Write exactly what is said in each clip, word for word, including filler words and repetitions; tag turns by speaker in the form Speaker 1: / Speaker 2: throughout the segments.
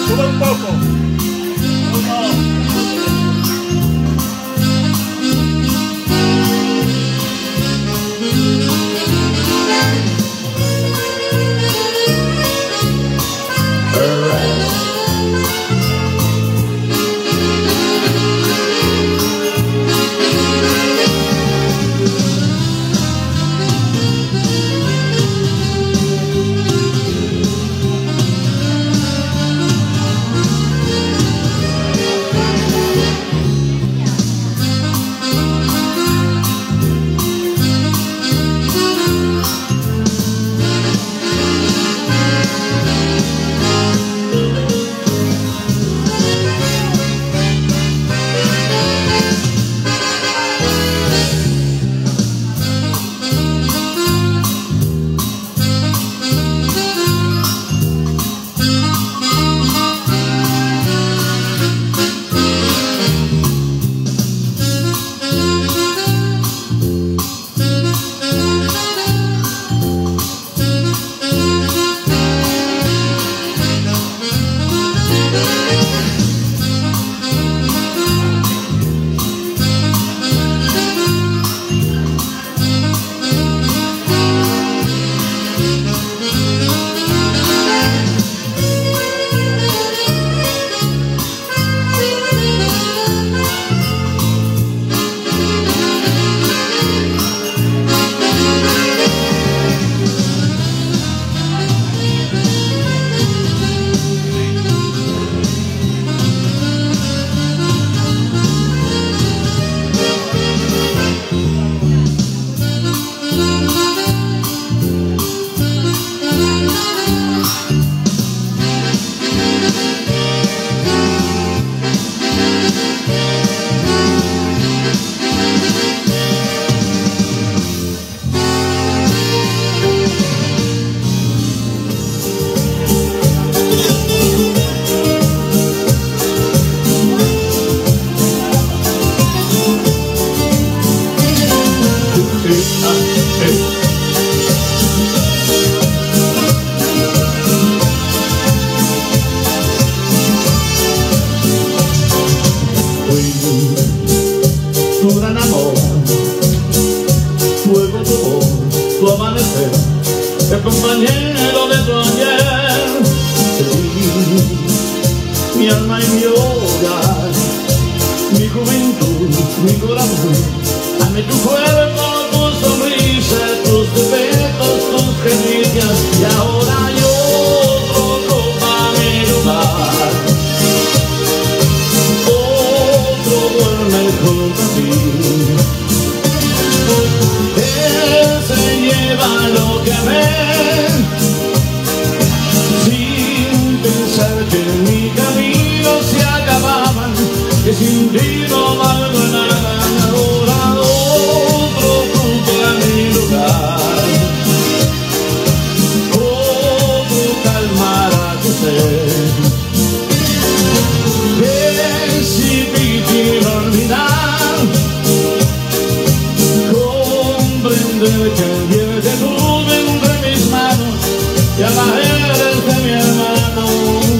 Speaker 1: Sube un poco.
Speaker 2: Tu gran amor, fuego tu voz, tu amanecer, el compañero de tu ayer. Te di mi alma y mi hogar, mi juventud, mi corazón. Dame tu cuerpo, tu sonrisa, tus defectos, tus caricias. Y ahora yo ocupa mi lugar, otro duerme junto a ti. Él se lleva lo que ve, sin pensar que mi camino se acababa, que sin ti no valgo nada. Ahora otro ocupa mi lugar, otro calmará tu sed. Es difícil olvidar, comprender que el bien te tuve entre mis manos y ahora eres de mi hermano.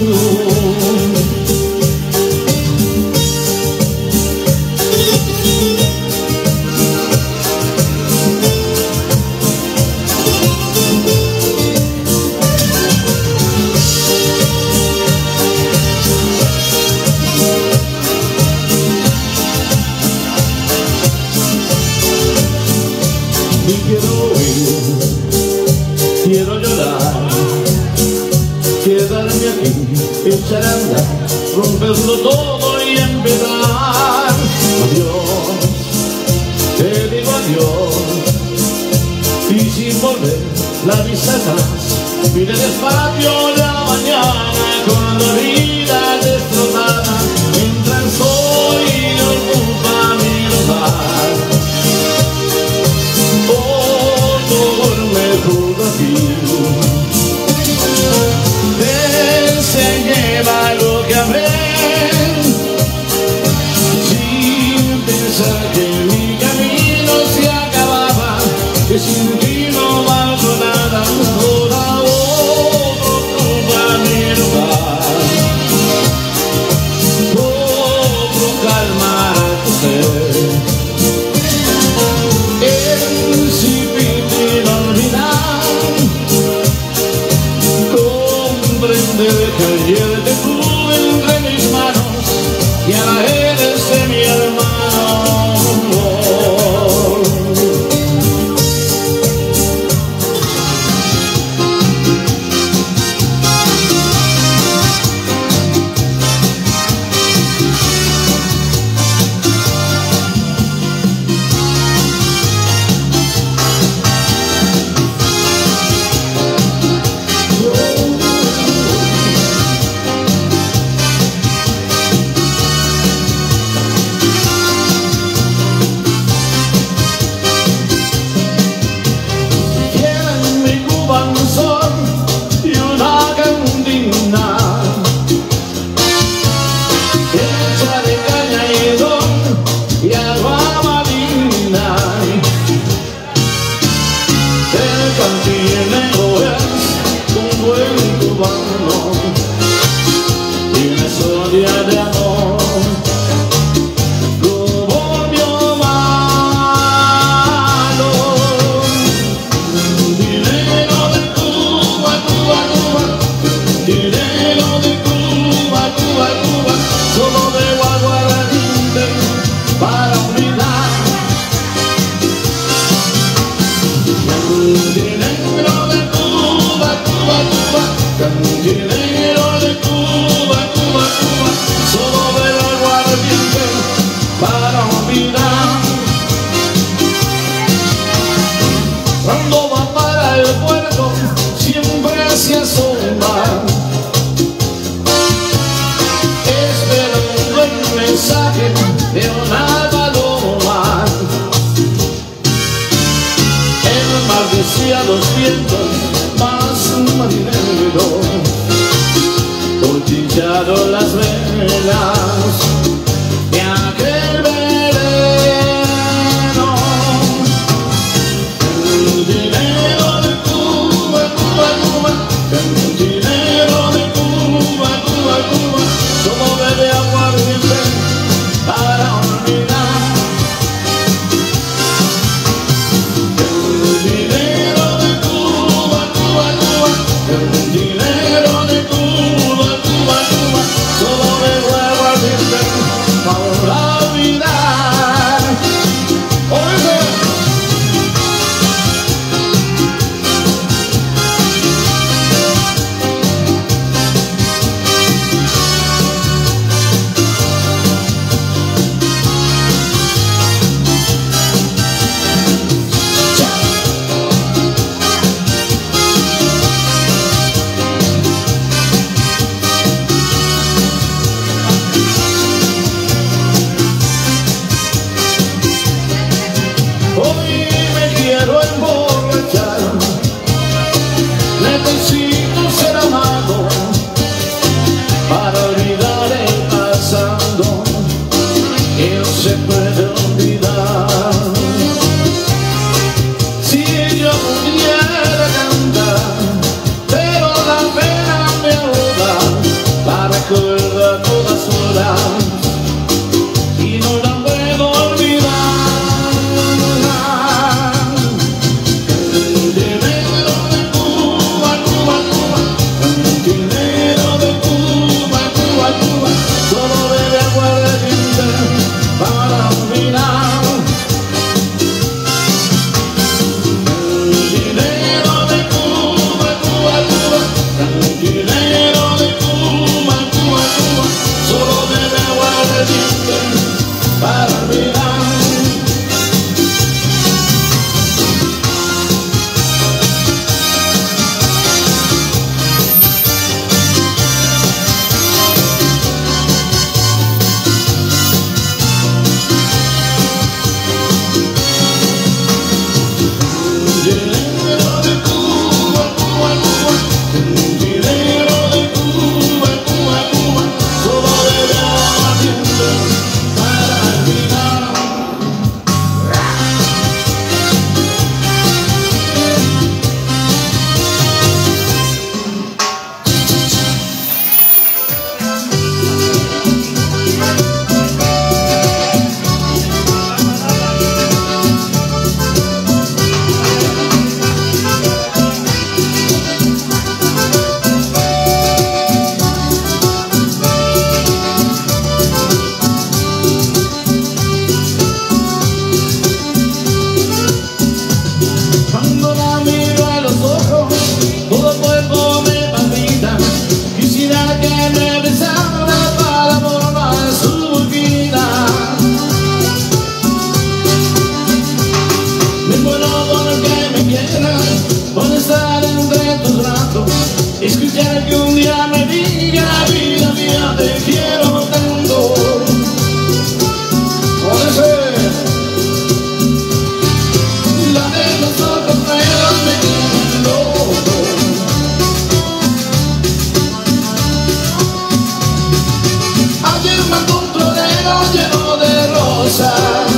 Speaker 2: Y quiero ir, quiero llorar, quedarme aquí, echar a andar, romperlo todo y empezar. Adiós, te digo adiós, y sin volver la vista atrás, mire despacio la mañana con la vida destrozada, mientras hoy ocupa mi lugar. Él se lleva lo que amé, sin pensar que mi camino se acababa, que sin ti no valgo nada. Ahora otro ocupa mi lugar, los vientos más marineros, hoy chincharon las velas de aquel verano. Cantinero de Cuba, Cuba, Cuba, cantinero de Cuba, Cuba, Cuba, solo bebe aguardiente para olvidar. Cantinero de Cuba, Cuba, Cuba, solo bebo aguardiente para olvidar. Oye, necesito ser amado para olvidar el pasado que no se puede olvidar. Si yo pudiera cantar, pero la pena me ahoga, la recuerdo a todas horas y no la puedo olvidar. Escuchar que un día me diga, vida mía, te quiero tanto. Puede ser la de los otros, pero me tienen loco. Ayer me encontré un florero lleno de rosas,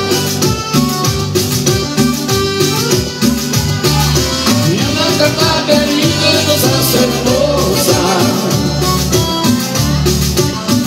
Speaker 2: y una carta que dice cosas hermosas.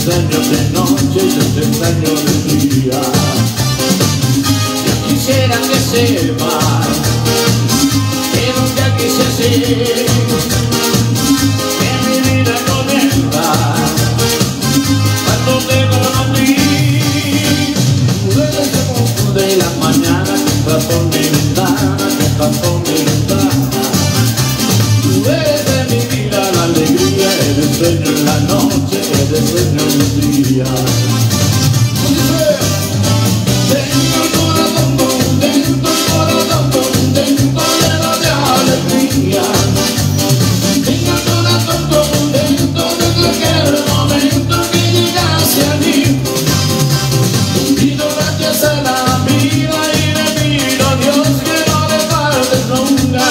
Speaker 2: extraño de noche y yo te extraño de día. Yo quisiera que sepas que nunca quise así, que mi vida comienza cuando te conocí. Desde el mundo de la mañana que entras por mi ventana, que entras por mi ventana. Tú eres de mi vida la alegría, eres sueño en la noche, eres sueño en los días. Tengo el corazón contento, el corazón contento, lleno de alegría. Tengo el corazón contento desde aquel momento que llegaste a mí. Pido gracias a la vida y le pido a Dios que no me faltes nunca.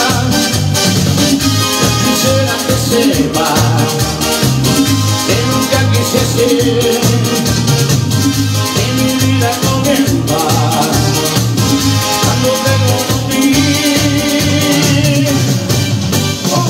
Speaker 2: Quisiera que sepas que nunca quise ser, que mi vida comienza cuando te conocí. Oh.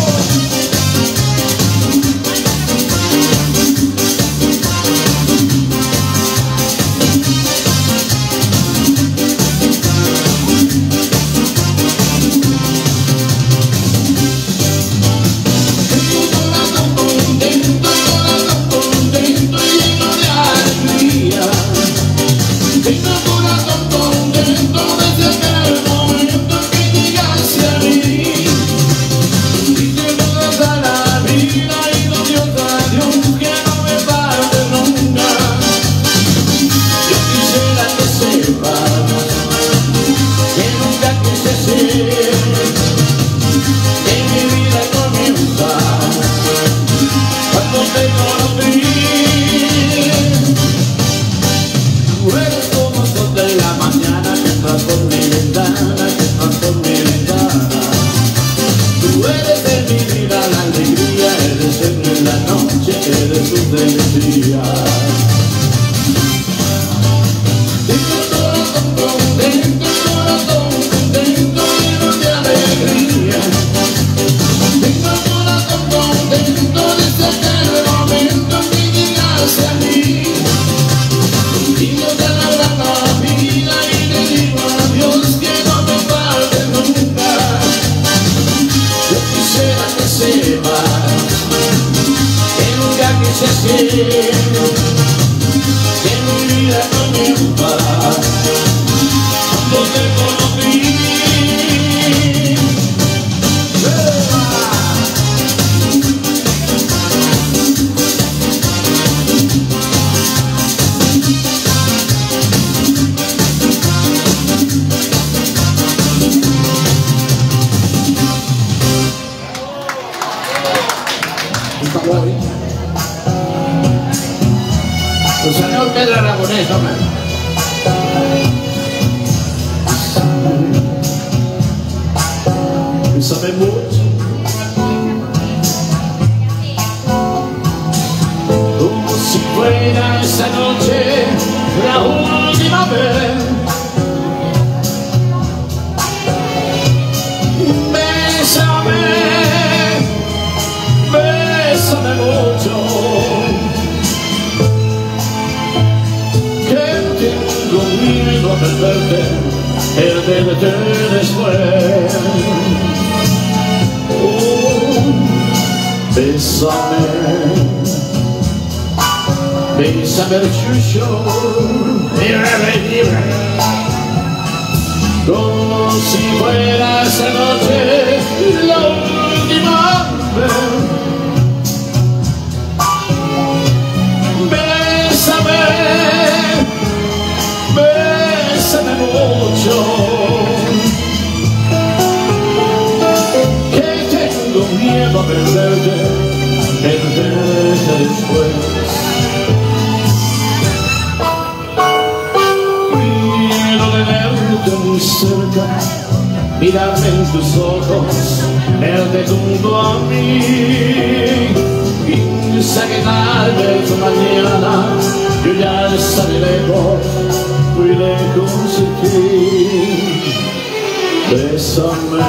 Speaker 2: Que mi vida comienza cuando te conocí. El señor Pedro Aragonés, hombre. Bésame mucho, como si fuera esa noche la última vez. Bésame, bésame mucho, miedo a perderte, el de verte después. Oh, bésame, bésame el chucho, como si fuera esa noche la última vez. Bésame, bésame mucho, que tengo miedo a perderte, perderte después. Miedo de verte muy cerca, mirarme en tus ojos, verte junto a mí. Piensa que tal vez mañana yo ya estaré lejos, muy lejos de ti. Bésame,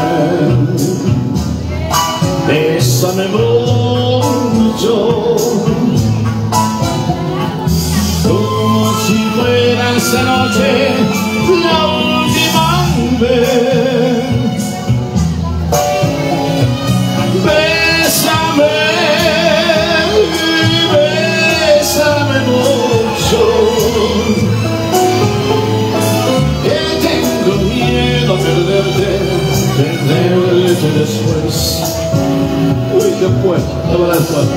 Speaker 2: bésame mucho, esa noche, la última vez. Bésame, bésame mucho, que tengo miedo a perderte, perderte después. Uy, después, no va después.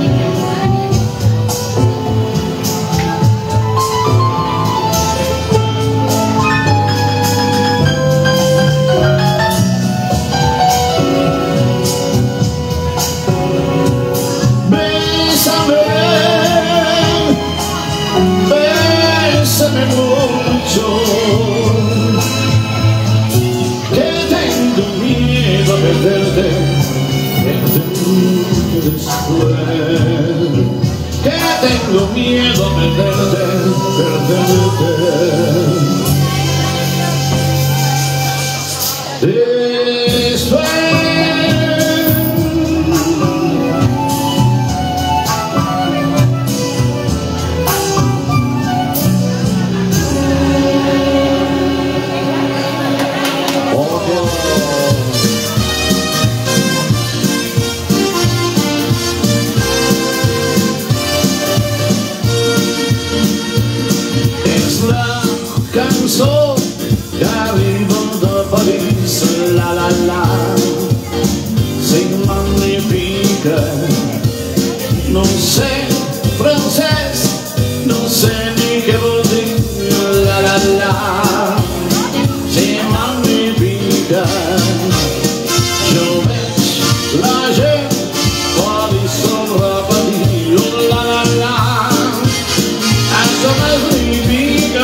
Speaker 2: Bésame mucho, que tengo miedo a perderte, perderte después. Que tengo miedo a perderte, perderte después. Cançó que arriba de París, la la la, se magnifica. No sé francès, no sé ni què vol dir, la la la, se magnifica. Jo veig la gent París repetir, la la la, això magnifica.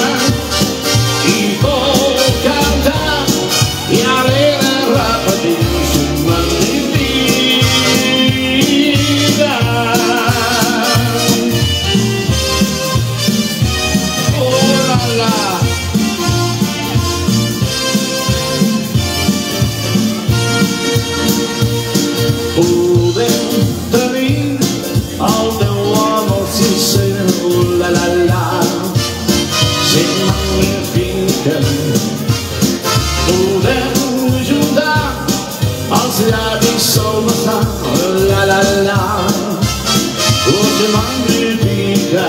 Speaker 2: Podem tenir el teu amor sincer, la la la, se magnifica. Podem juntar els llavis al vessar, la la la, se magnifica.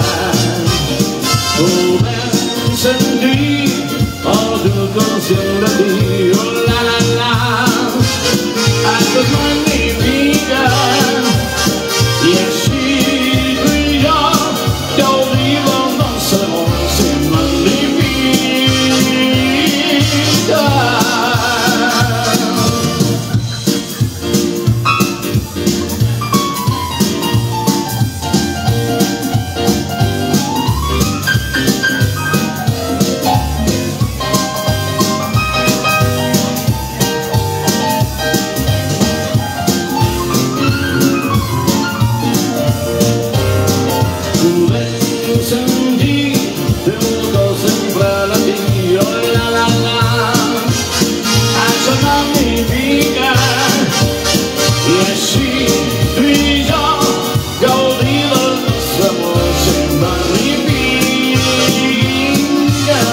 Speaker 2: Podem sentir el teu conscient de dir, la la la, això és magnifica. I així tu i jo gaudim del nostre amor, se magnifica. Sentir teu cor sempre latir, oh la la la, això magnifica. I així tu i jo gaudim del nostre amor, se magnifica.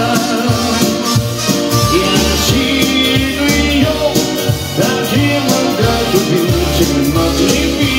Speaker 2: I així tu i jo gaudim del nostre amor, se magnifica.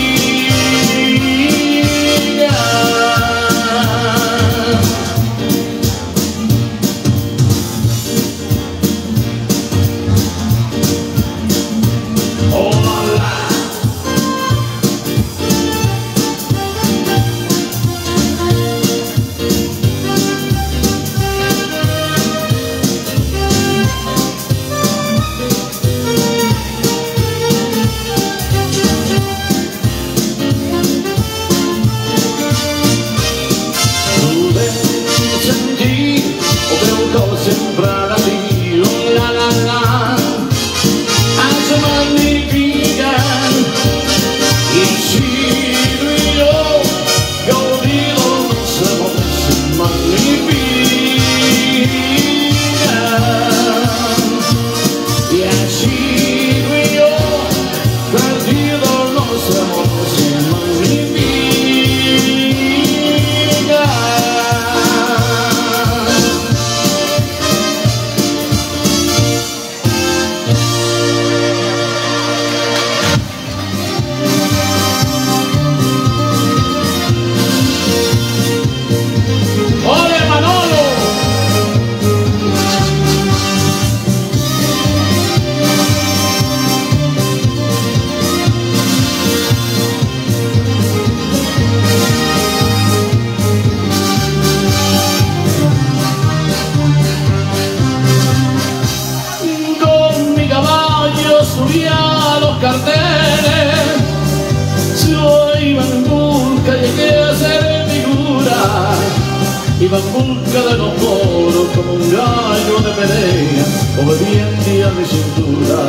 Speaker 2: iba en busca de los toros como un gallo de pelea, obediente a mi cintura.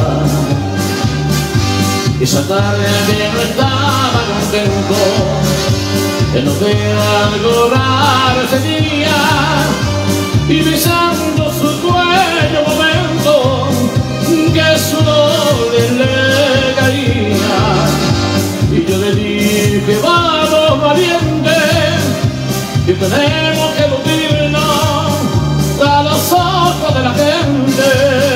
Speaker 2: Esa tarde que no estaba contento de no ver algo raro ese día, y besando su cuello momento que su dolor le caía, y yo le dije: vamos valiente, que tenemos que lucirnos a los ojos de la gente.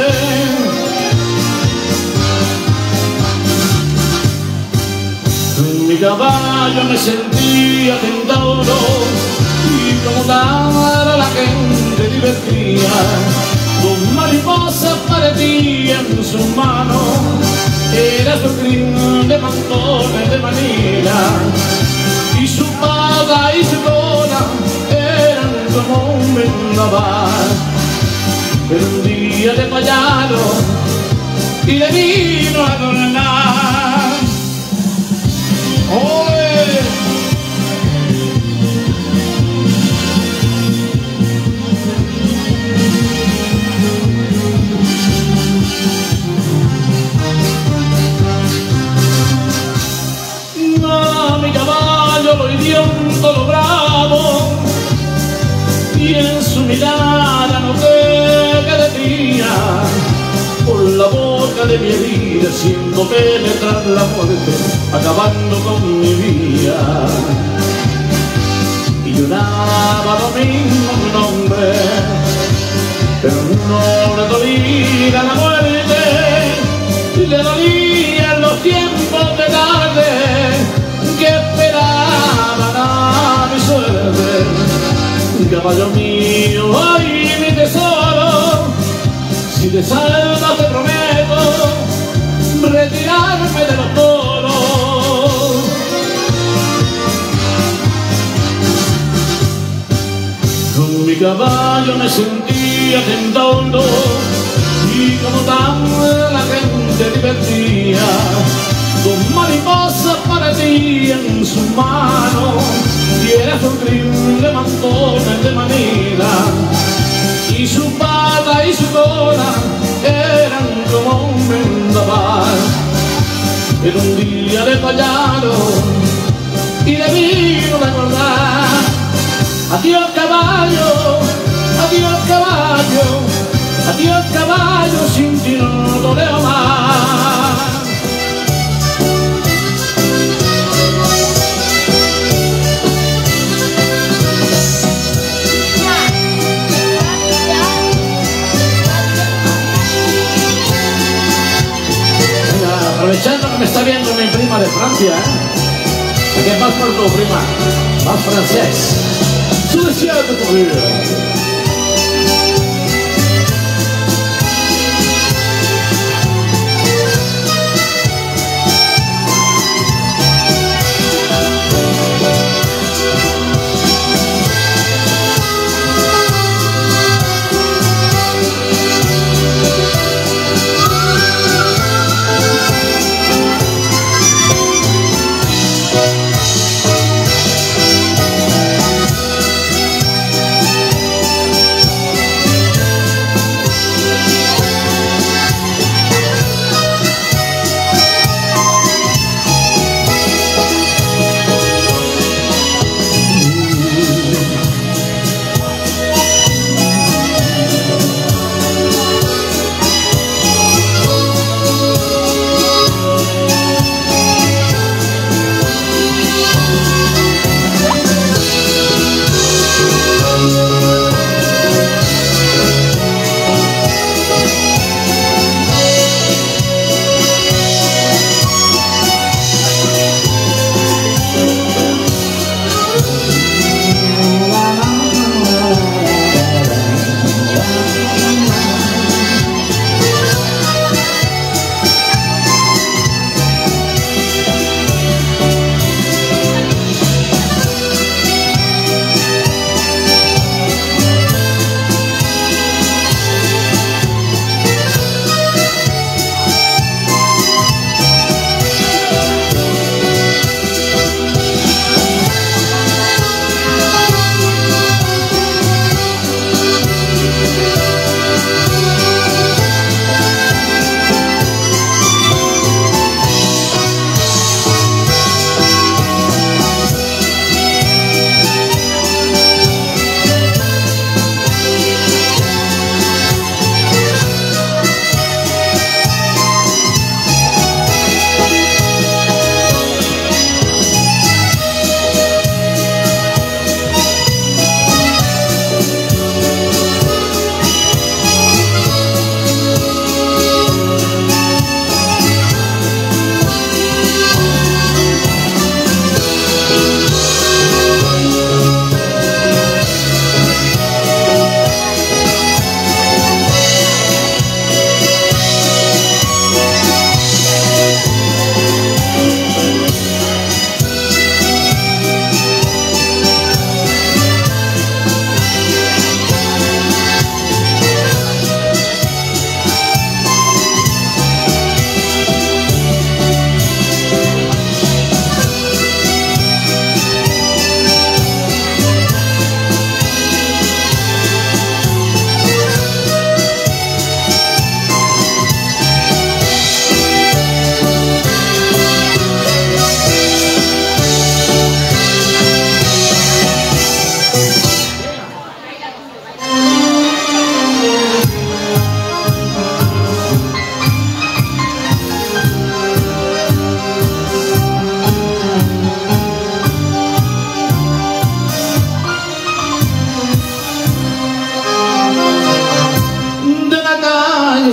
Speaker 2: En mi caballo me sentía tentado, y como tal la gente divertía, dos mariposas parecían en sus manos, era su crin de mantones de Manila, y su pata y su cola eran como un vendaval. Pero un día le fallaron y le vino a adornar. ¡Oye! No, mi caballo lo hirió un toro bravo, y en su mirada noté que decía: por la boca de mi herida siento penetrar la muerte, acabando con mi vida. Y lloraba lo mismo un hombre, pero no le dolía la muerte, y le dolían los tiempos de tarde que esperaban a mi suerte. Caballo mío, ay mi tesoro, si te salvas te prometo retirarme de los toros. Con mi caballo me sentía tentando, y como tan la gente divertía, dos mariposas parecían en sus manos, y era su crin de mantones de Manila, y su pata y su cola eran como un vendaval. Pero un día le fallaron y le vino a recordar: adiós caballo, adiós caballo, adiós caballo, sin ti no lo veo más. Aprovechando que me está viendo mi prima de Francia, ¿eh? ¿A qué vas por tu prima? Más francés. Tú decías de tu vida.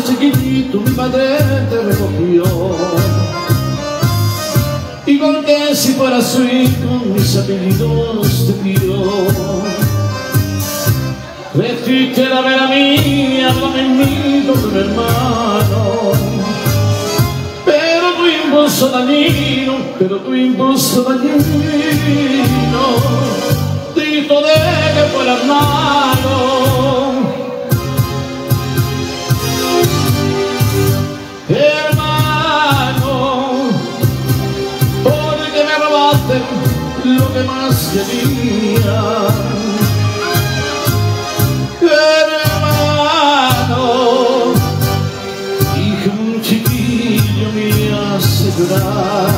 Speaker 2: chiquitito mi padre te recogió, igual que si fuera su hijo mis apellidos te pidió. Vestiste la vera mía, háblame en mí con tu hermano, pero tu impulso dañino, pero tu impulso dañino dito de que fueras malo. Hermano, porque me robaste lo que más quería. Hermano, hijo, un chiquillo me hace llorar.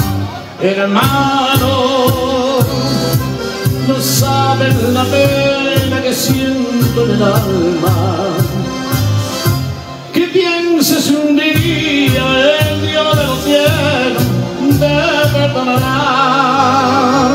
Speaker 2: Hermano, no sabes la pena que siento en el alma. Que pienses un día el Dios de los cielos te perdonará.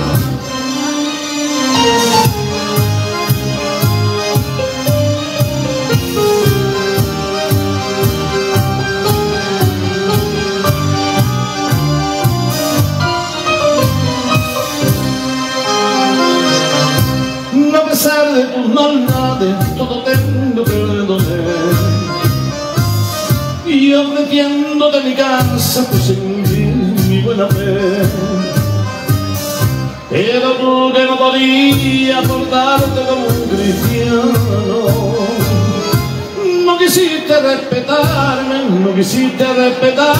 Speaker 2: A pesar de tus maldades, todo tengo que perdonar. Y ofreciéndote mi casa, pues en mi buena fe. Pero tú que no podías portarte como un cristiano, no quisiste respetarme, no quisiste respetarme,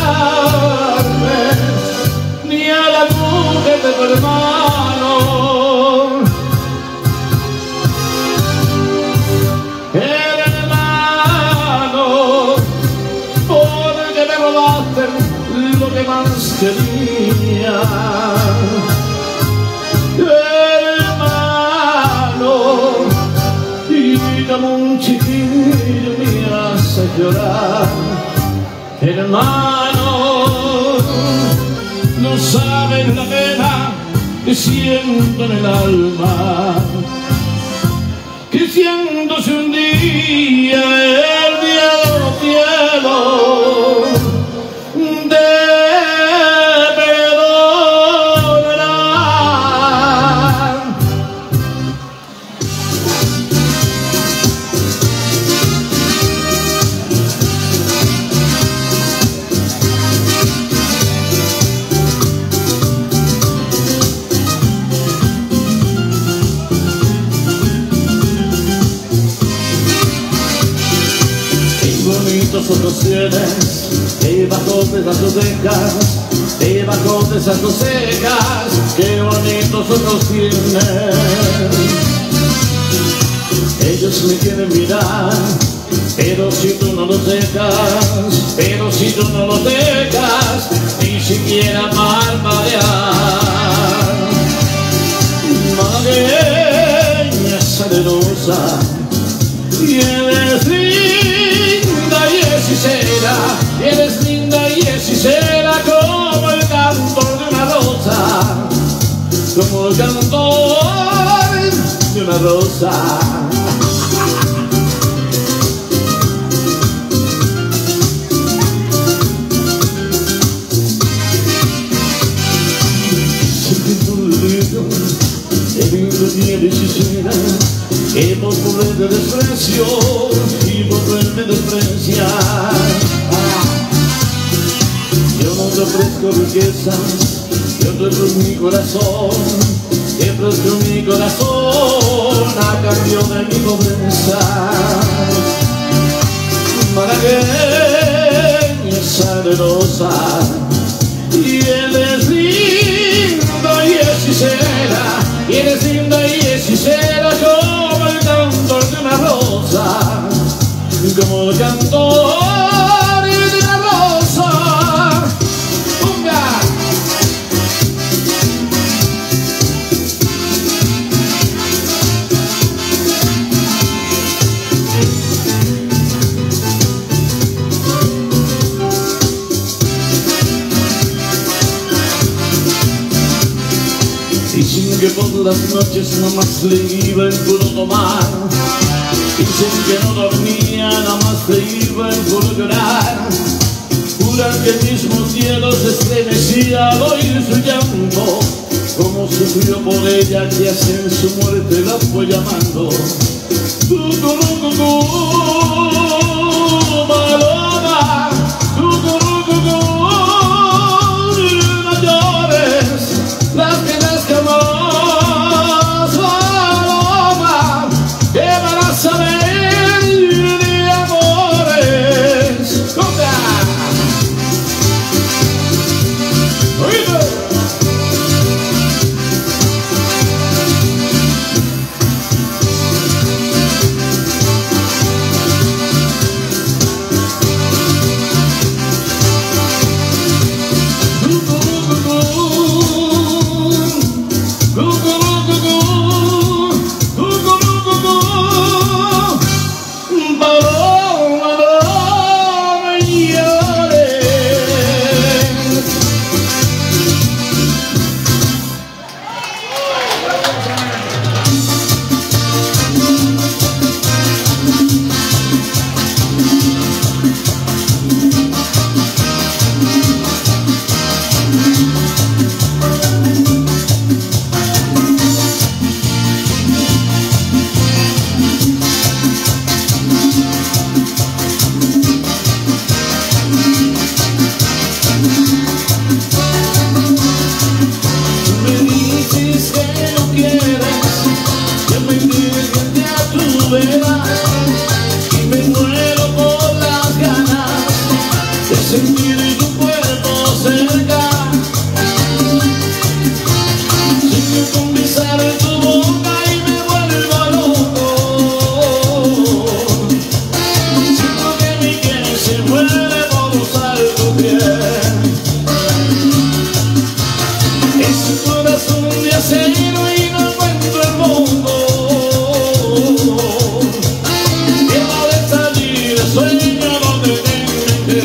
Speaker 2: ni a la mujer de tu hermano. Lo que más quería. Hermano, y como un chiquillo me hace llorar. Hermano, no sabes la pena que siento en el alma, que siento si un día el día de los cielos ojos tienes, qué bajotes tus cejas, qué bajotes tus cejas, qué bonitos ojos tienes. Ellos me quieren mirar, pero si tú no los dejas, pero si tú no los dejas, ni siquiera parpadear. Malagueña salerosa, y eres linda y hechicera, y eres linda y hechicera como el cantor de una rosa, como el cantor de una rosa. Qué lindo tiene hechicera, que por poder de desprecio y por verme despreciar. Yo no te ofrezco riquezas, yo te ofrezco mi corazón, te ofrezco mi corazón a cambio de mi pobreza. Malagueña salerosa, y eres linda y hechicera, y eres linda y hechicera como el cantor de una rosa, como el cantor de una rosa. ¡Punga! Dicen que por las noches nomás le iba en puro tomar, dicen que no dormía, nada más le iba en por llorar. Juran que el mismo cielo se estremecía al oír su llanto, como sufrió por ella que así en su muerte la fue llamando. Tu, tu, tu, tu, tu, Paloma, tu, tu, tu, tu, tu, no llores las penas que más, Paloma, que van a saber de amores. ¡Conga! ¡Oído! Y me muero por las ganas de sentir tu cuerpo cerca. Sigo con besar tu boca y me vuelvo loco. Siento que mi piel se mueve por usar tu piel. Es un corazón de acero y no encuentro el mundo. Sueño donde te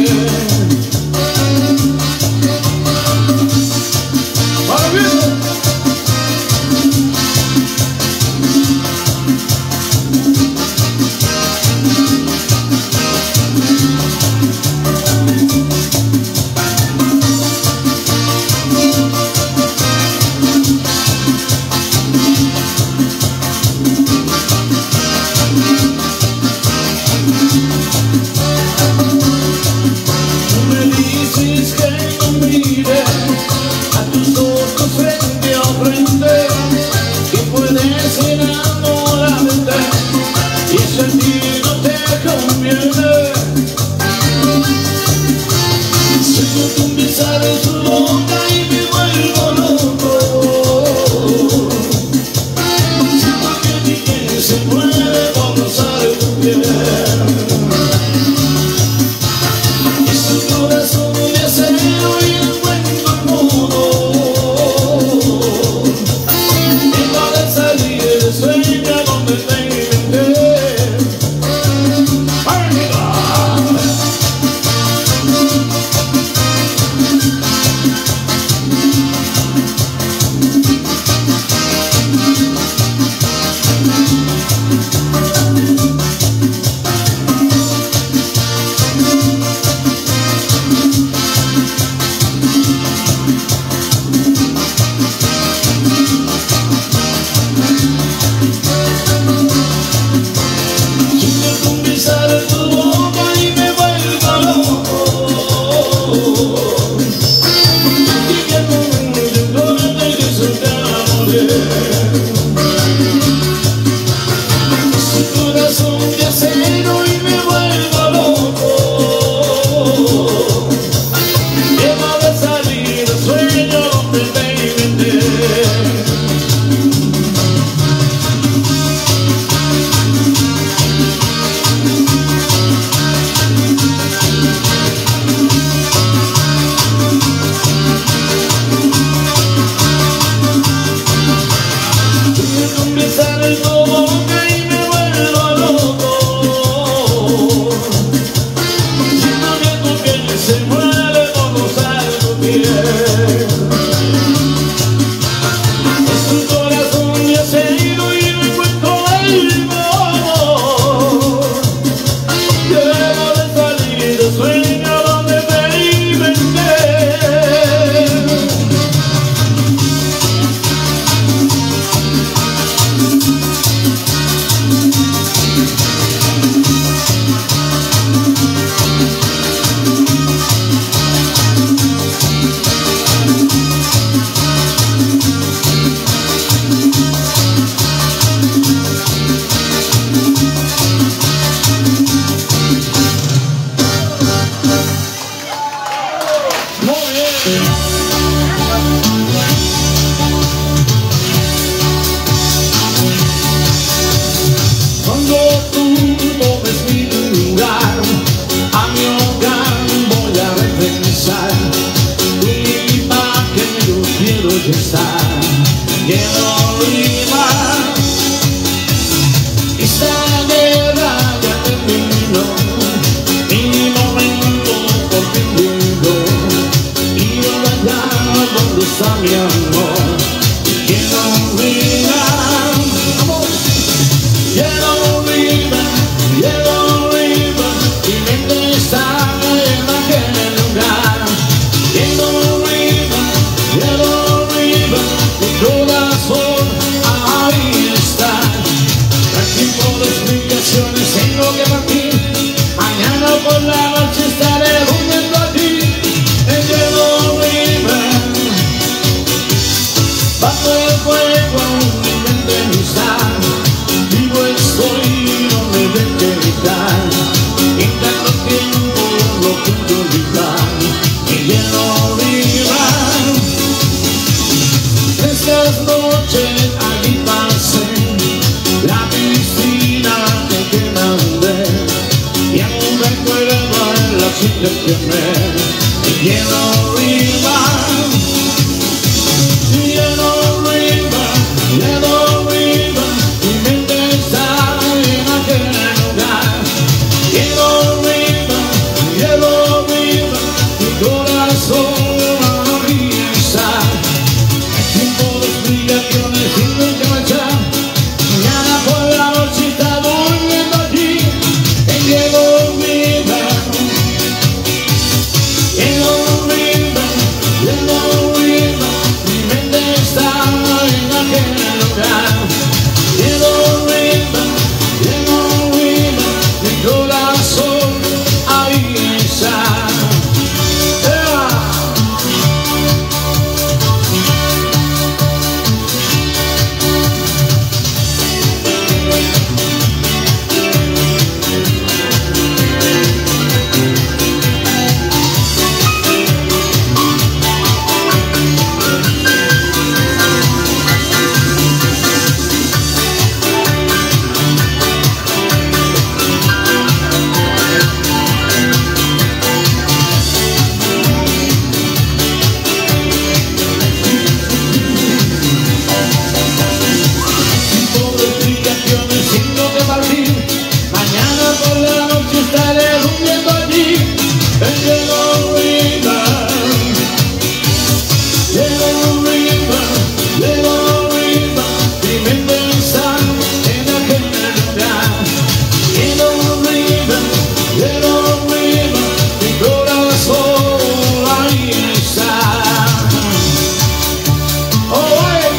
Speaker 2: está mi amor. Quiero olvidar, quiero olvidar, quiero olvidar. Mi mente está en aquel lugar. Quiero olvidar, quiero olvidar. Mi corazón ahí está. No hay tiempo de explicaciones, tengo que partir. Mañana por la noche estaré durmiendo aquí. Quiero olvidar. Bajo el fuego aún mi mente no está. Vivo estoy y no me deje gritar. En tanto tiempo lo puedo olvidar. Y quiero olvidar. Estas noches allí pasé. La piscina que quedan ver. Y aún recuerdo a la chica que me. Y quiero olvidar. Quiero olvidar, quiero olvidar. Mi mente está en aquel lugar. Quiero olvidar, quiero olvidar. Mi corazón ahí está. Hay tiempo de explicaciones, tengo que marchar. Mañana por la noche está durmiendo allí. Quiero olvidar, quiero olvidar, quiero olvidar. Mi mente está en aquel lugar. Quiero olvidar, quiero olvidar. Mi corazón ahí está. ¡Ea! Mañana por la noche estaré durmiendo allí. Quiero olvidar, quiero olvidar, quiero olvidar. Mi mente está en aquel lugar. Quiero olvidar, quiero olvidar. Mi corazón ahí está. Oh, hey.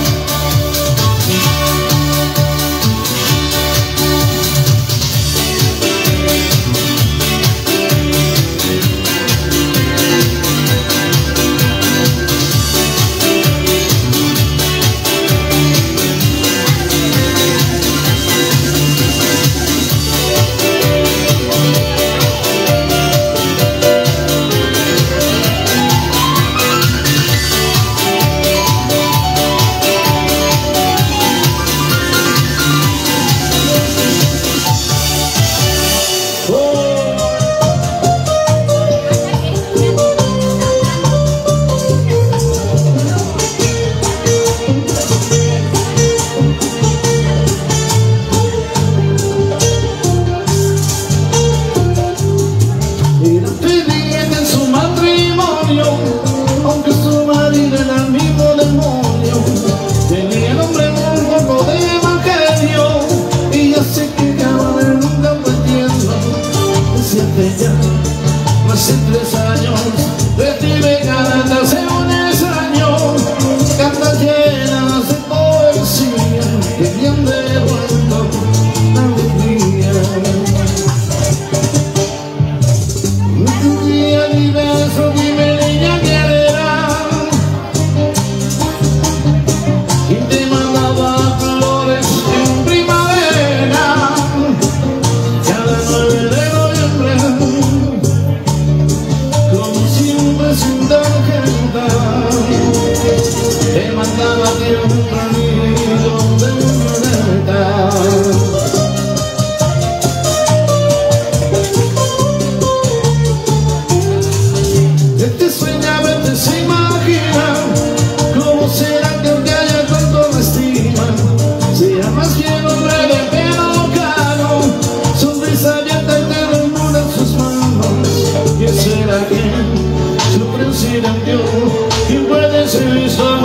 Speaker 2: Aunque su marido era el mismo demonio, tenía el hombre un poco de evangelio. Y ya se quejaba de nunca perdiendo. Decía que ya, más de tres años, recibe cartas en un extraño. Cartas llenas de poesía, que bien devuelto la alegría. Un día diverso, dime niña que era. Y te mandaba flores en primavera. Cada nueve de noviembre, como siempre sin tarjeta, te mandaba un ramito de violeta. Este sueña, vete, se imagina. ¿Cómo será que el que haya tanto me estima? Sea más bien hombre de pelo caro, sonrisa abierta y ternura en sus manos. ¿Quién será quien sufre en silencio? ¿Quién puede ser visto?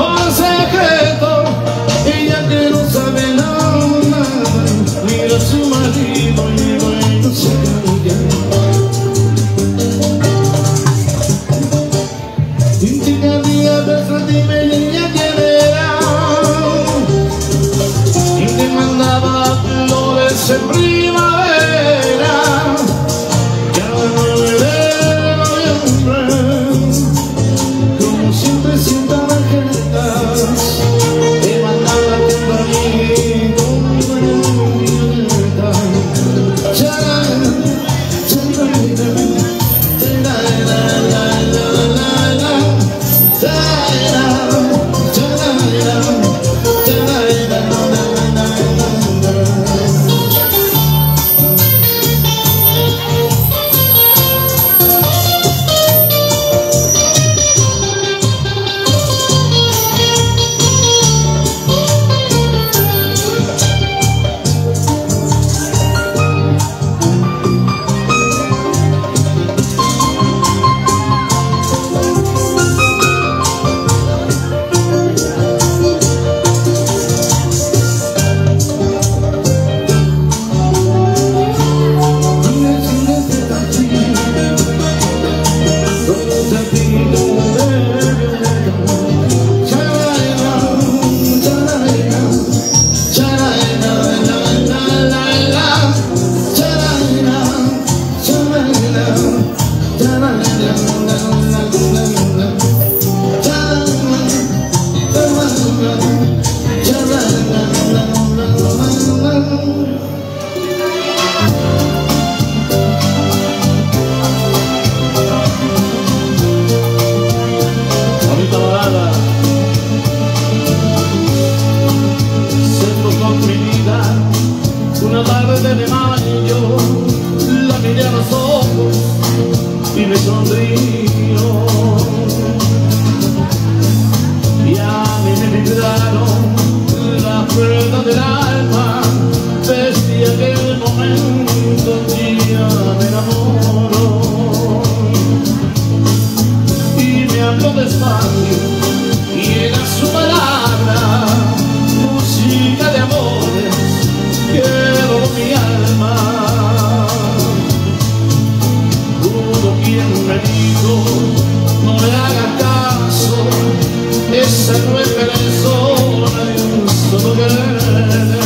Speaker 2: vida, una tarde de mayo, la miré a los ojos y me sonrío. Y a mí me vibraron la cuerda del alma desde aquel momento ya me enamoro. Y me habló despacio y era su palabra, música de amores que robó mi alma. Hubo quien me dijo, no le hagas caso, esa no es persona de un solo querer.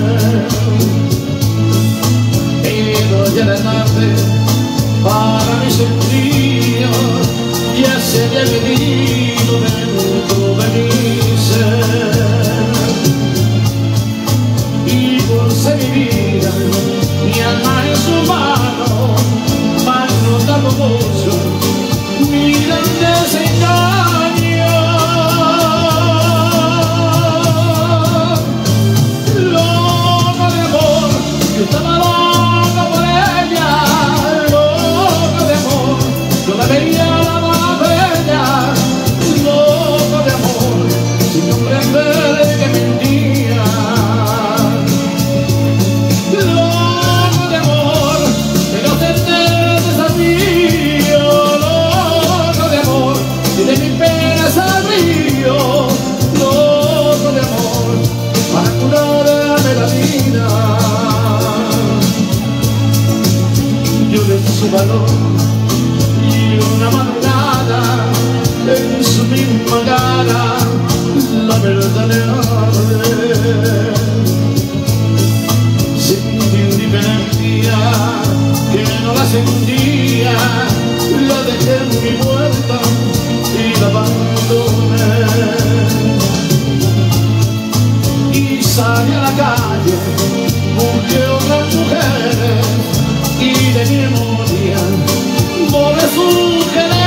Speaker 2: Pero ya era tarde para mi sentido, ya se había venido dentro de mi ser. Y por ser mi vida, mi alma en su mano, más notado mucho mi gran desengaño. Loco de amor, yo estaba loco por ella, loco de amor, yo la veía la bella, loco de amor, sin comprender que mentía. Loco de amor, pero tener desafío, loco de amor, y de mis penas al río, loco de amor, para curarme la vida. Yo le di su valor y una madrugada en su misma cara la verdad le hablé. Sentí indiferencia que no la sentía, la dejé en mi puerta y la abandoné. Y salí a la calle, busqué otras mujeres y de mi memoria borré sus quereres.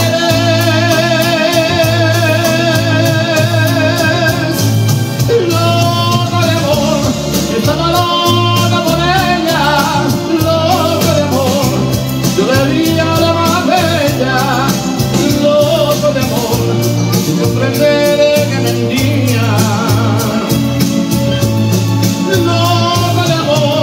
Speaker 2: Loco de amor, yo estaba loca por ella, loco de amor, yo le veía la más bella, loco de amor, sin comprender que mentía. Loco de amor,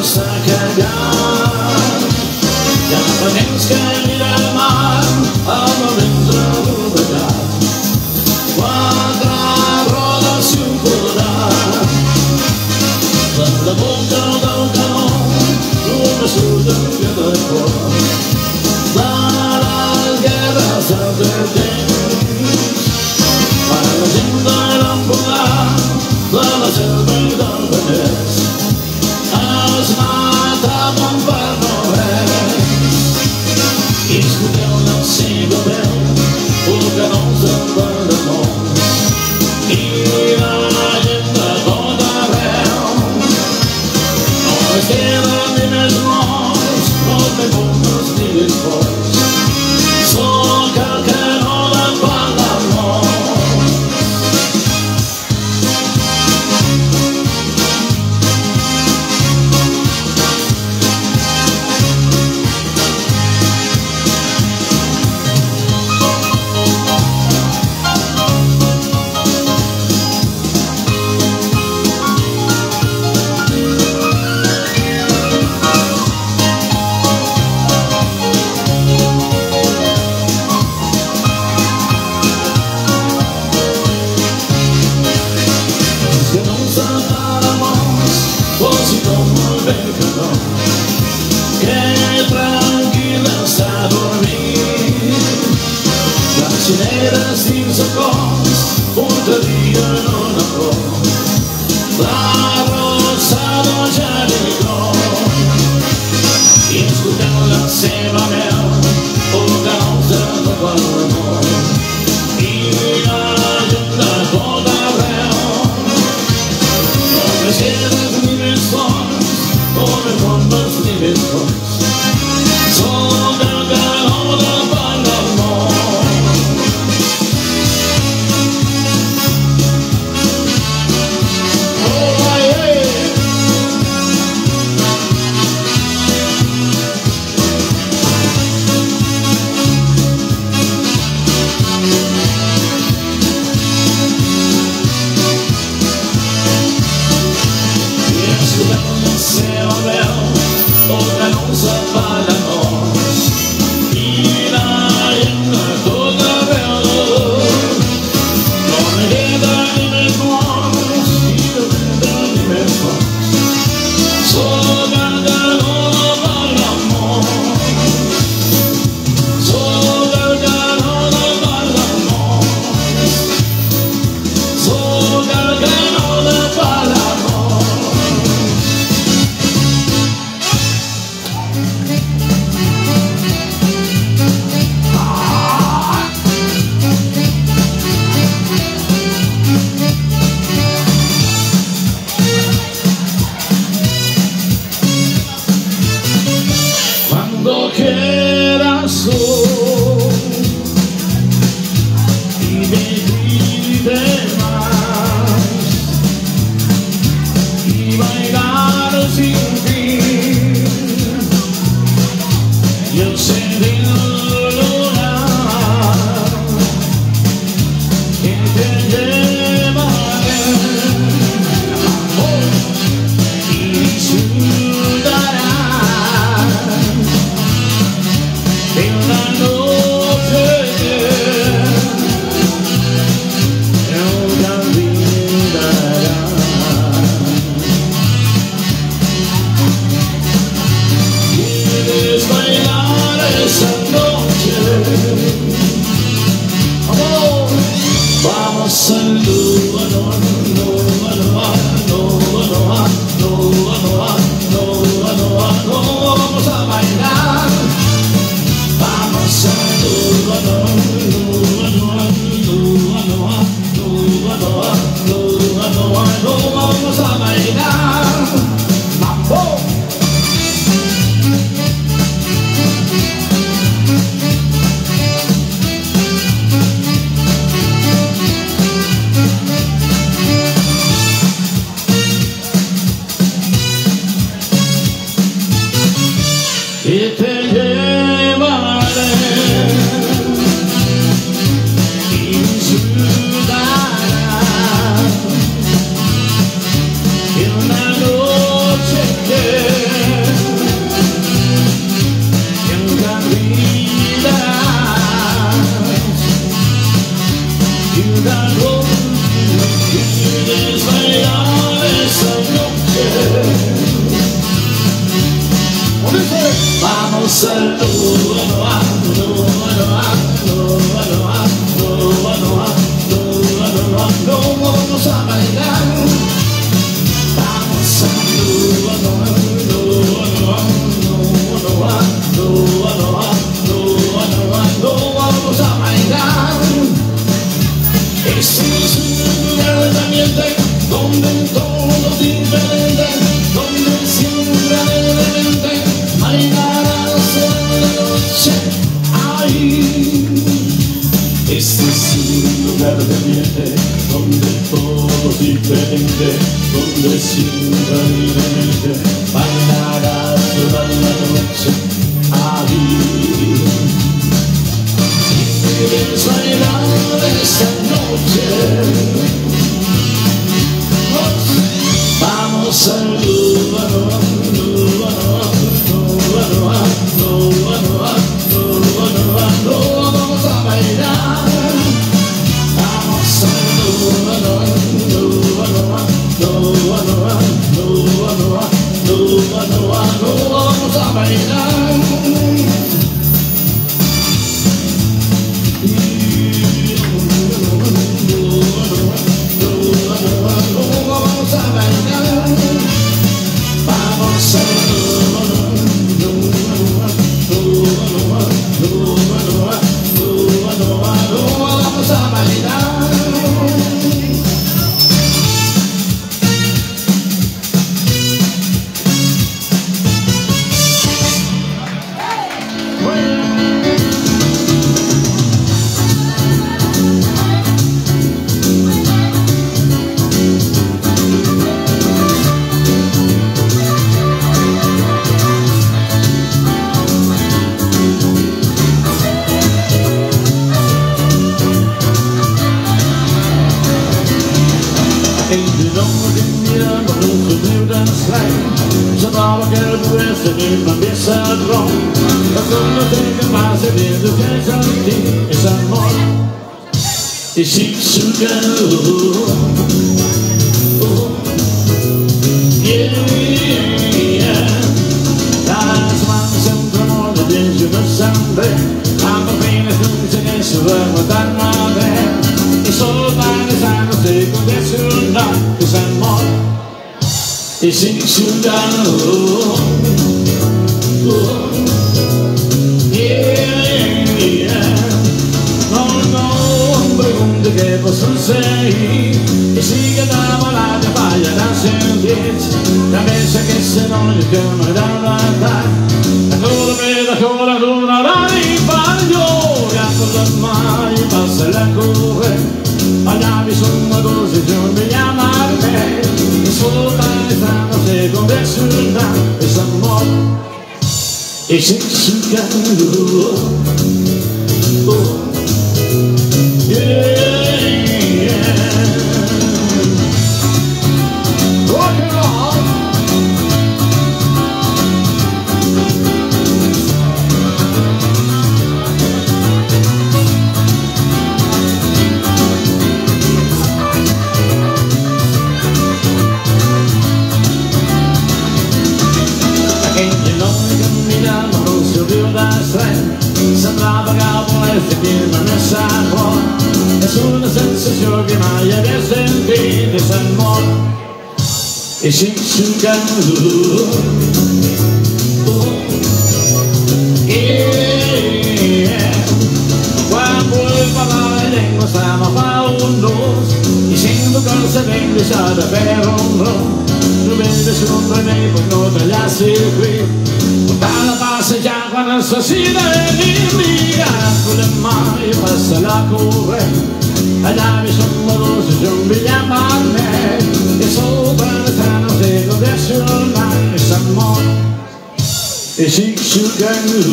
Speaker 2: hasta callar. Ya no tienes que mirar más algo dentro de verdad. Cuatro rodas y un coral. La boca del canón, una suya que de cor. Para las guerras advertents, para la gent de l'Empordà, de la selva i del Vallès, es mataven per no res. I escolteu la seva veu, el canó del Palamós, i la gent de tot arreu. No es queden ni més morts, no té bombes ni més forts. Soc el canó del Palamós. Que tranquil·la està dormint, cancioneres dins el cos, portarien una flor, la rosa del Jericó. I escolteu la seva veu, el canó del Palamós, i la gent de tot arreu. No més quedes ni més forts, no més bombes ni més forts. Soc el canó del Palamós. Oh, ai, ai. I escolteu la seva veu, el canó del Palamós, i la gent de tot arreu. No me queda ni més morts, i no queda ni més forts. Soc el canó del Palamós. Soc el canó del Palamós. Soc el canó del Palamós. Cuando quieras tú y me grites más y bailar sin fin, yo seré el lugar que te llevaré y disfrutarás de una noche que nunca olvidarás. ¿Quieres bailar esa noche? Amor, vamos al Nua Noa, Nua Noa, Nua Noa, Nua Noa, Nua Noa, vamos a bailar. Vamos a Nua Noa, Nua Noa, Nua Noa, Nua Noa, Nua Noa, Nua, vamos a bailar. ¡Mambo! Y te llevaré y disfrutarás de una noche que Vamos al Noa, Noa, Noa, Noa, Noa, Noa, Noa, Noa, Noa, Noa, vamos a bailar. Vamos al Noa, Noa, Noa, Noa, Noa, Noa, Noa, Noa, Noa, Noa, vamos a bailar. Este es un lugar de ambiente donde todo es diferente, donde siempre alegremente bailarás en la noche ahí. Este es un lugar de ambiente donde todo es diferente, donde siempre alegremente bailarás toda la noche ahí. Y debes bailar esta noche. Vamos al Noa, Noa, Noa, Noa, Noa, Noa, Noa, Noa, Noa, Noa, vamos a bailar. Vamos al Noa, Noa, Noa, Noa, Noa, Noa, Noa, Noa, Noa, Noa, Noa, vamos a bailar. Sembrava che il buese mi cambiasse il ron, ma quando te che passa vedo che c'è di e s'amor e si suga. Yeah, yeah, las manos sempre amore dentro il sangue, a bambine tutte che si vanno dal mare, e solo pane sanno se converso una e s'amor. E si suga, oh, oh, yeah, yeah. No, no, pregunte che posso sei, e si che da malata faglia da sentire, la messa che se non gli chiama da guardare, la coda per la coda d'una raripaglio, gatto mai passa la corre, magari sono cose che non mi chiama a me, e solo se converso una e s'amor e si suga. Oh, yeah, yeah. Rock and roll. Sembrava che volesse dirmi messa qua, nessuna sensazione che mai aver sentito s'amor e si suga. Oh, yeah. Quando vuoi parlare lingua stiamo a fare un dos, e sento cosa vengo lasciata per un ron, tu vedi sopra me poi non tagliassi qui. Dalla passeggiata quando assassina e mi con le mani passa la corre, allà mi sono rosse non mi chiama a me, e sopra le strane se lo verso ormai e s'amor e si suga.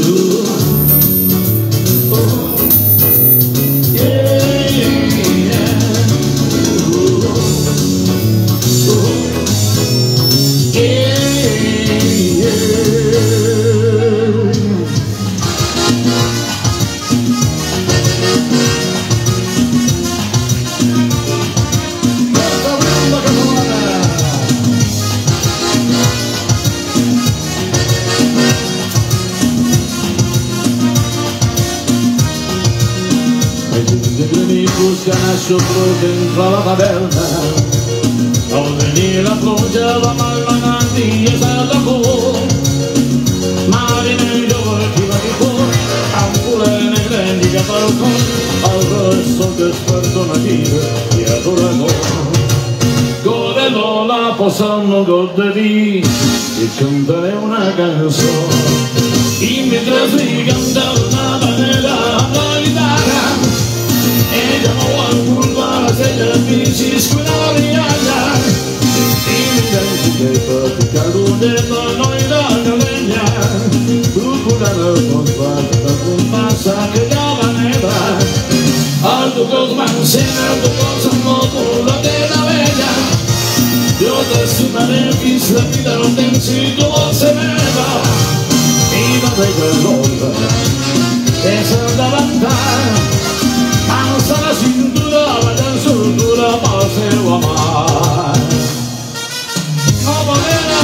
Speaker 2: Oh, yeah, yeah. Oh, oh, yeah, yeah. nosotros dentro a la taberna, al venir la pluja la malvanant i es atacó. Marinero qui va di por, amb voler negre lliga pel cor, el ressò que es perdonativa i adorador. Correlola posa un got de vi i cantaré una cançó. I mentre li canta una manera amb la guitarra, ella mou el cul per les elles bicis cuina la rialla. I mirant xiqueta picar l'ullet al noi de Calella, procurant el fons baixa de compassa que ja va neva. El doctor es m'encén, el doctor s'enmoto la teva vella. Jo t'estimaré fins la vida no temps si tu vols ser meva. I no veia l'ordre és endavantar, mans a la cintura ballant soltura pel seu amant. Oh, Valera!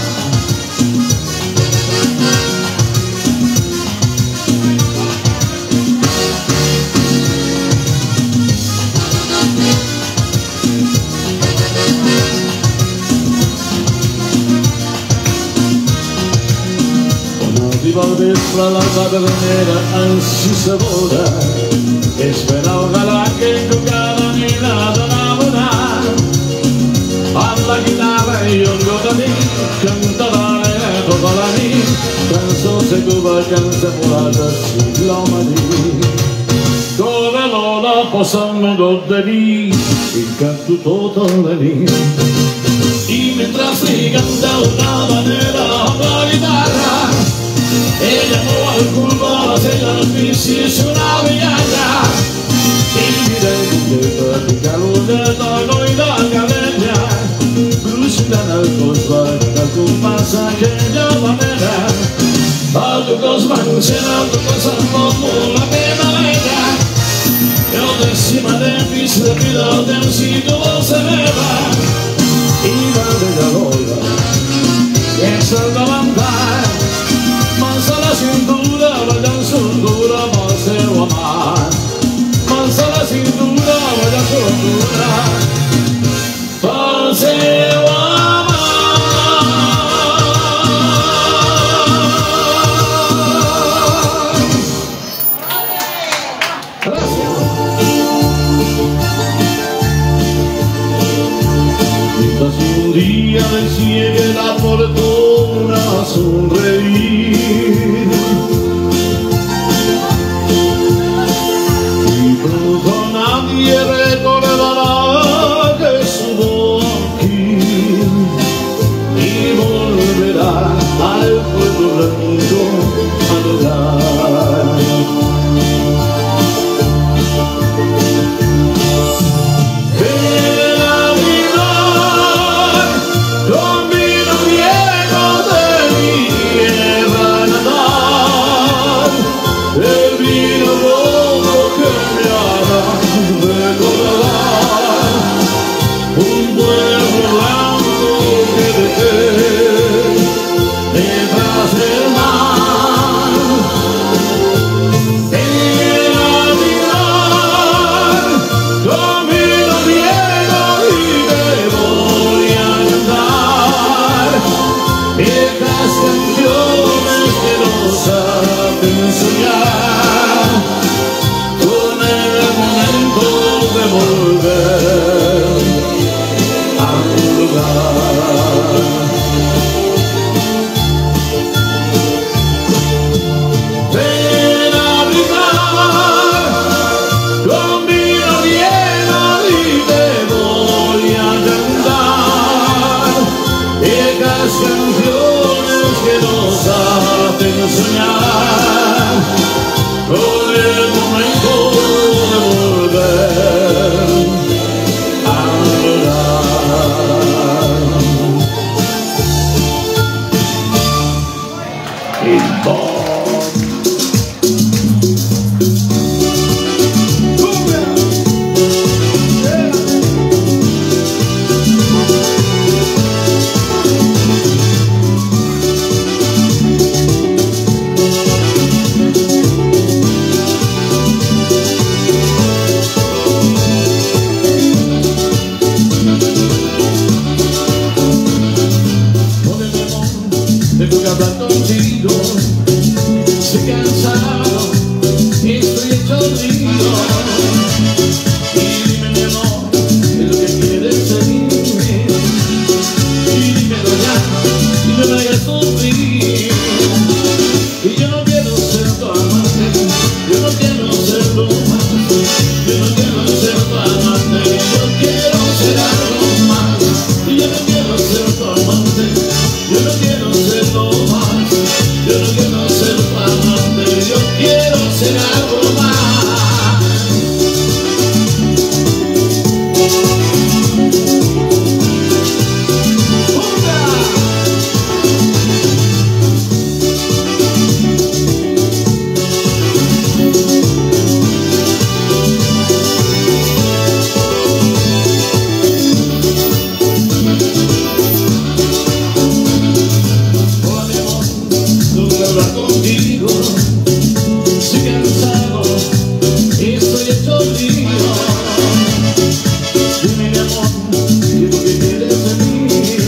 Speaker 2: Arriba al vespre la tavernera encissadora, espera el galant que cada nit ha d'enamorar. Amb la guitarra i un got de vi cantarà tota la nit, cançons de Cuba que ens demorat al segle al matí. Correlola posa un got de vi i canto tota la nit. I mentre li canta una manera amb la guitarra, ella mou el cul per les elles bicis una rialla. I mira xiqueta picar l'ullet al noi de Calella, cruixant el cos baix de compassa aquella manera. El doctor es m'encén, el doctor s'enmoto la meva vella. Jo t'estimaré fins la vida del temps si tu vols ser meva. I va bella l'olga que és el davantar, mans a la cintura ballant soltura pel seu amant. Mans a la cintura ballant soltura pel seu amant. Gràcies. Mientras un día me ciegue la fortuna a sonreír y pronto nadie recordará que estuvo aquí y volverá al pueblo blanco al hogar. hablar contigo. Estoy cansado y estoy hecho lío. Dime mi amor, ¿qué es lo que quieres de mí?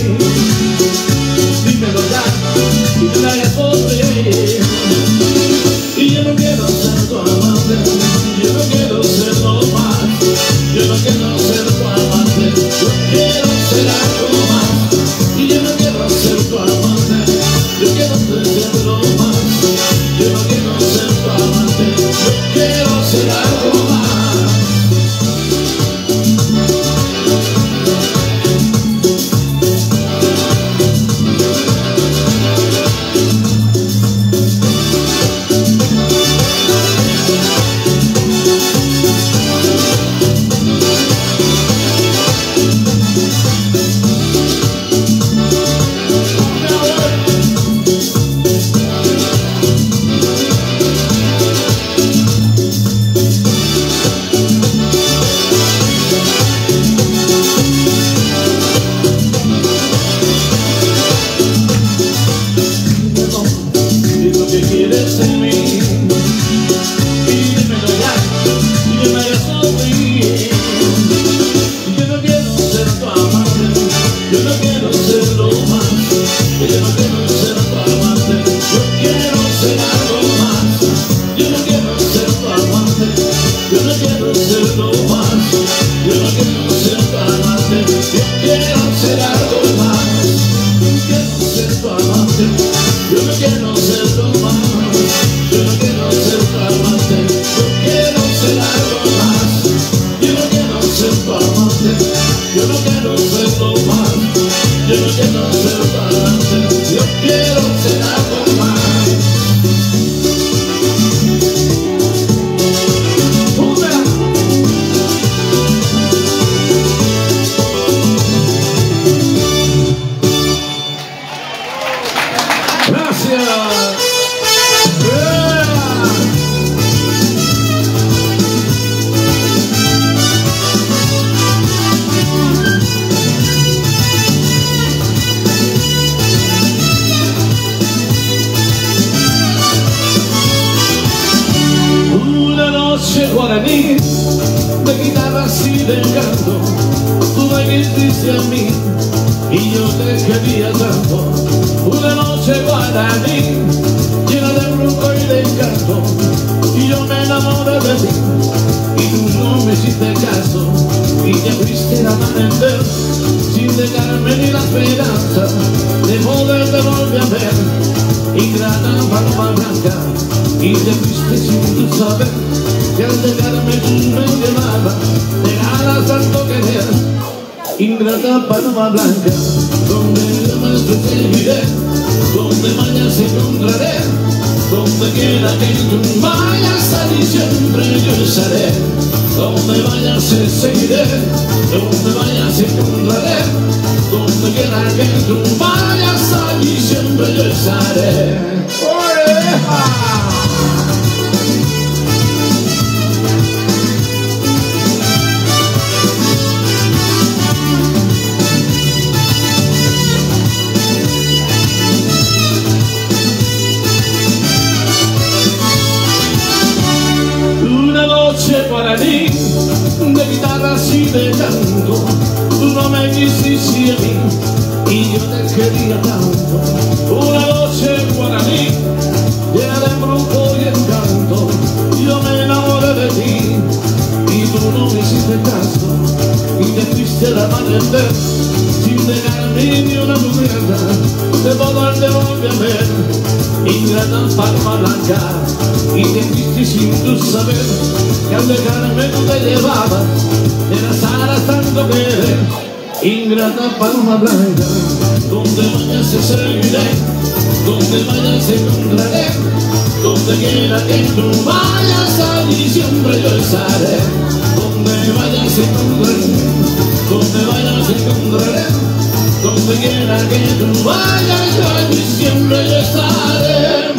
Speaker 2: Dímelo ya y te la hagas sufrir. Y yo no quiero ser tu amante, yo no quiero ser lo más. Yo no quiero ser tu amante, yo quiero ser algo más. Y yo no quiero ser tu amante, yo quiero ser lo más. Yo no quiero ser tu amante, yo quiero ser algo más. ¿Qué quieres en mí? Dímelo ya y me hagas sufrir. Yo no quiero ser tu amante, yo no quiero ser lo más. Yo no quiero ser tu amante, yo quiero ser algo más. Yo no quiero ser tu amante, yo no quiero ser lo más. Yo no quiero ser tu amante, yo quiero ser algo más. Quiero ser tu amante, yo no quiero ser lo más. Yo no quiero ser tu amante, yo quiero ser algo más. Yo no quiero ser tu amante, yo no quiero ser lo más. Yo no quiero ser tu amante, yo quiero ser algo más. Guaraní, de guitarras y de canto, tú me quisiste a mí y yo te quería tanto. Una noche guaraní, llena de brujo y de encanto, y yo me enamoré de ti y tú no me hiciste caso, y te fuiste al amanecer sin dejarme ni la esperanza de poderte volver a ver. Ingrata paloma blanca, y te fuiste sin tu saber que al dejarme tú me llevabas, te ganas tanto querer. Ingrata paloma blanca, donde más te seguiré, donde vayas encontraré, donde quiera que tú vayas, allí siempre yo estaré. Donde vayas te seguiré, donde vayas encontraré, donde quiera que tú vayas, allí siempre yo estaré. ¡Oreja! Guaraní, de guitarras y de canto, tú no me quisiste a mí y yo te quería tanto. Una noche guaraní, llena de embrujo y encanto, yo me enamoré de ti y tú no me hiciste caso, y te fuiste al amanecer sin dejarme ni una mierda de poderte volver a ver. Ingrata palma blanca, y te fuiste sin tu saber que al dejarme tú te llevabas, te las tanto querer. Ingrata palma blanca, donde vayas te seguiré, donde vayas te encontraré, donde quiera que tú vayas, allí siempre yo estaré. Donde vayas te encontraré, donde vayas te encontraré, donde quiera que tú vayas, yo allí siempre yo estaré.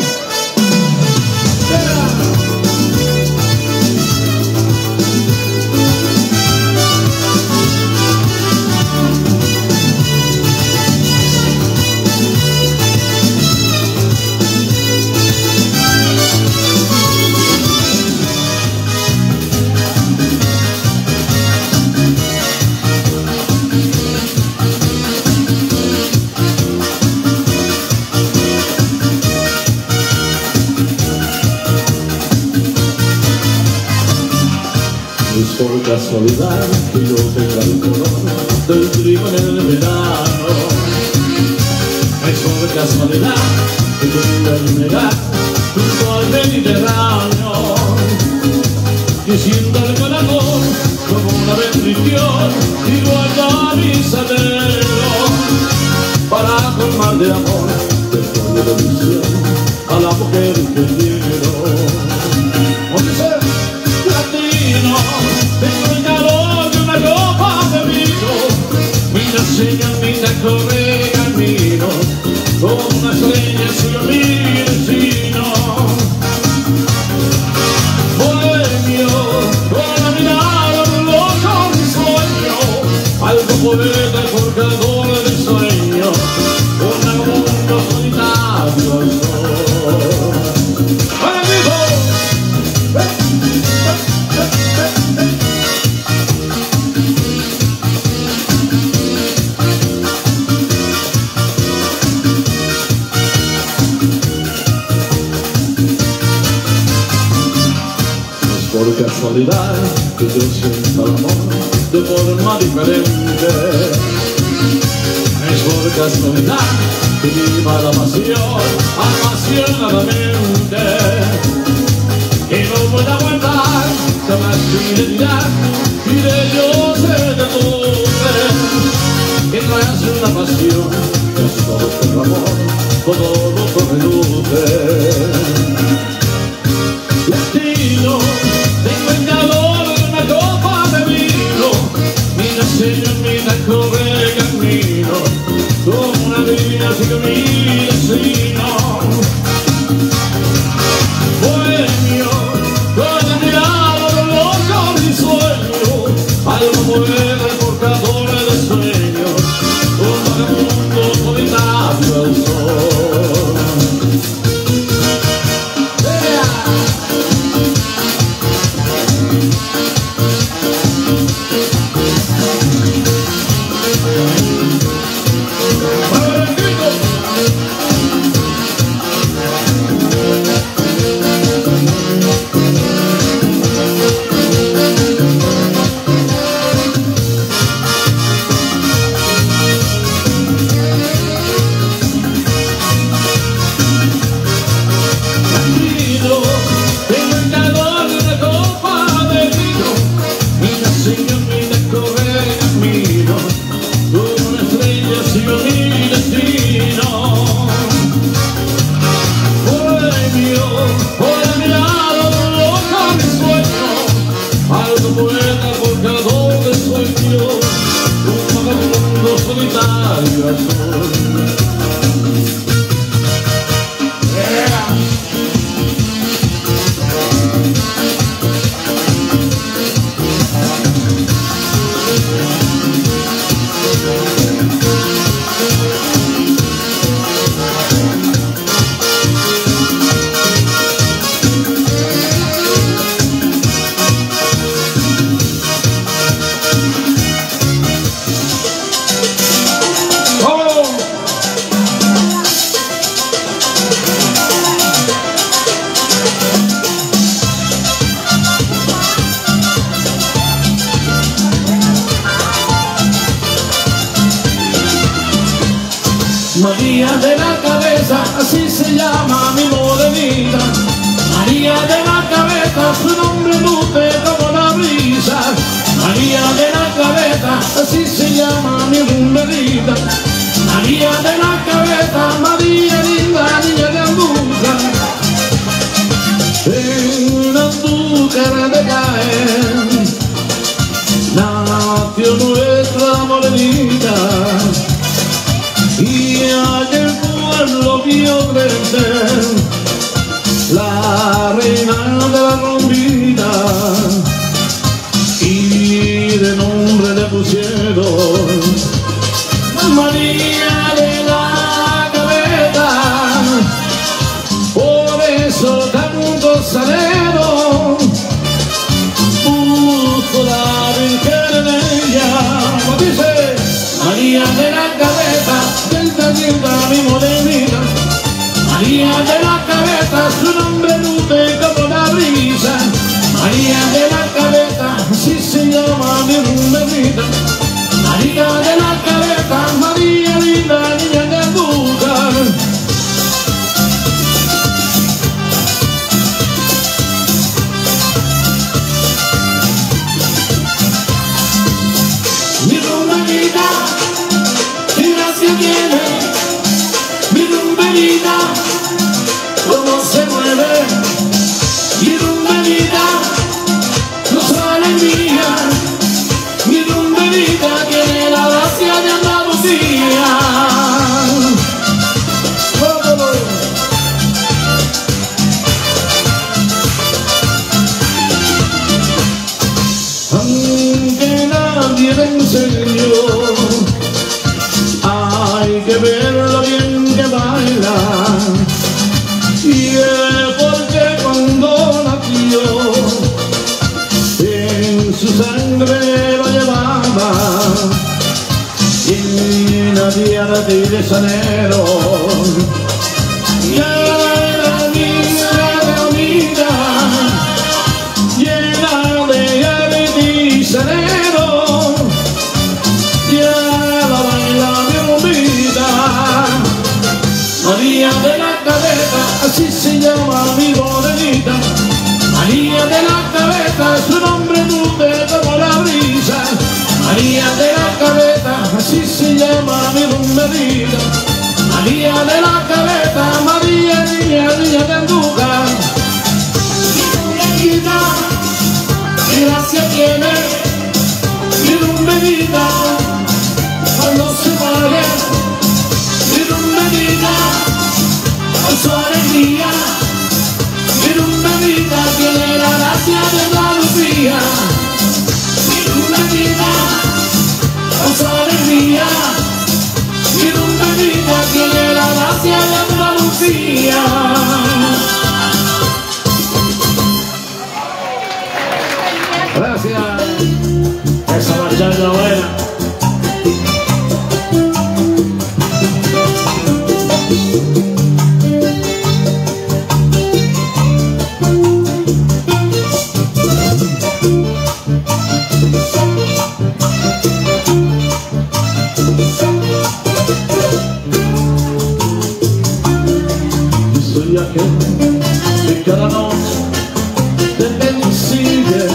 Speaker 2: por casualidad que yo tenga el color del trigo en el verano. No es por casualidad que tú puedas negar junto al Mediterráneo. Que sienta el corazón como una bendición y guarda mi salero para colmar de amor, después de la ilusión a la mujer que quiero. Latino, tengo el calor de una copa de vino, mira señorita corre camino, como una estrella sigo mi destino. Bohemio, con la mirada de un loco mi sueño, algo poeta y forjador de sueño, con el mundo solitario al sol. ¡Para amigo! Por casualidad que yo sienta el amor de forma diferente. Es por casualidad que viva la pasión apasionadamente, que no pueda aguantar jamás mi identidad y de ello se detuve. Que no es una pasión, es todo por amor, todo lo que reluce. Latino, tengo el calor de una copa de vino, mira señor, mira corre camino, como una vida sigo mi destino. Bohemio, con la mirada de un loco mi sueño, algo poeta y forjador de sueños, un vagabundo solitario al sol. Solitario al sol. María de la Cabeza, así se llama mi morenita. María de la Cabeza, su nombre luce como la brisa. María de la Cabeza, así se llama mi rumberita. María de la Cabeza, María linda, niña de Andújar. En Andújar de Jaén nació nuestra morenita, y aquel pueblo vio crecer la reina de la rumbita, y de nombre le pusieron María de la Cabeza. Por eso tanto salero puso la Virgen en ella. Como dice María de la Cabeza, mi morenita. María de la Cabeza, su nombre luce como la brisa. María de la Cabeza, sí María de Janeiro. Llena de vida, llena de Janeiro, llena baila mi vida. María de la Cabeza, así se llama mi morenita. María de la Cabeza, su nombre dulce como la brisa. María de la Cabeza, así se llama mi morenita. María de la Cabeza, María, niña, niña de Andújar. Mi morenita, qué gracia tiene, mi morenita, cuando se vaya. Mi morenita, con su alegría. Mi morenita tiene la gracia de Andalucía. Mi morenita, con su alegría. Mi morenita tiene la gracia de Andalucía. Gracias. Esa marchanda buena. Soy aquel que cada noche te persigue.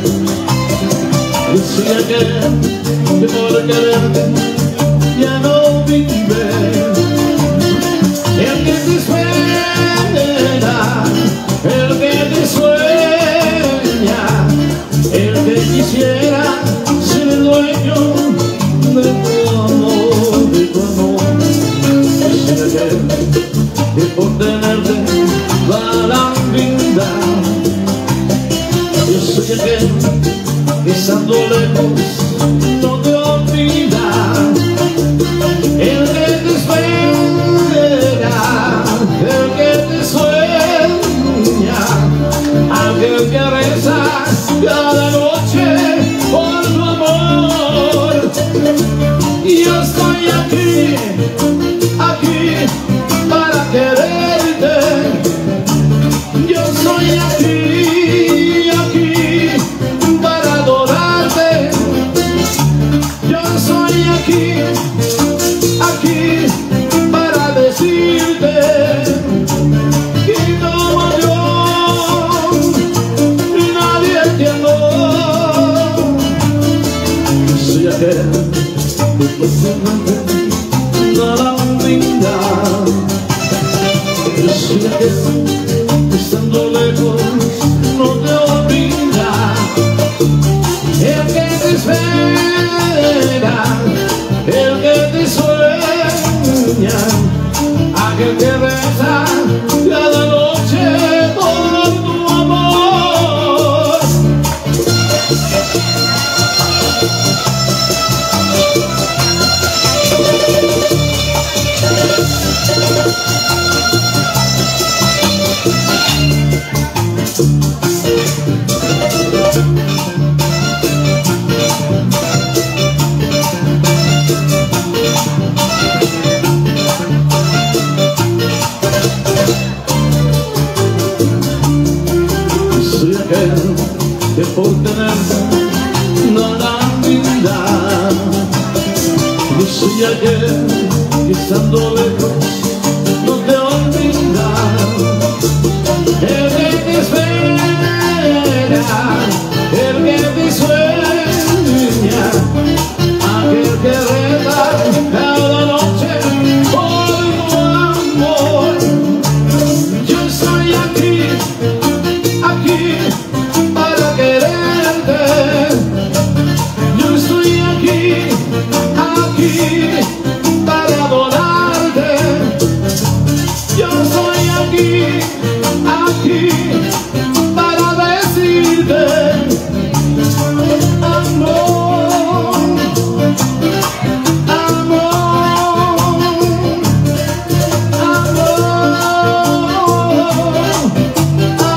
Speaker 2: Yo soy aquel que por quererte ya no vive. El que te sueña, el que te sueña, el que quisiera ser el dueño de tu amor, de tu amor. Yo soy aquel que por tenerte va la vida. Yo soy aquel que estando lejos no te olvida. El que te espera, el que te sueña, aquel que reza cada noche por tu amor. Y yo estoy aquí, aquí para quererte. Yo soy aquí, aquí para adorarte. Yo soy aquí, aquí para decirte que como yo nadie te amó. Soy aquel que por tenerte da la vida. Yo soy aquel que estando lejos no te olvida. El que te espera, el que te sueña, aquel que reza cada noche por tu amor. Soy aquel que por tenerte no da vida. Yo soy aquel que estando lejos no te olvida. El que te espera, el que te sueña, aquel que reza cada noche por tu amor. Yo soy aquí, aquí para quererte. Yo estoy aquí, aquí para adorarte. Yo soy aquí, aquí para decirte amor, amor, amor,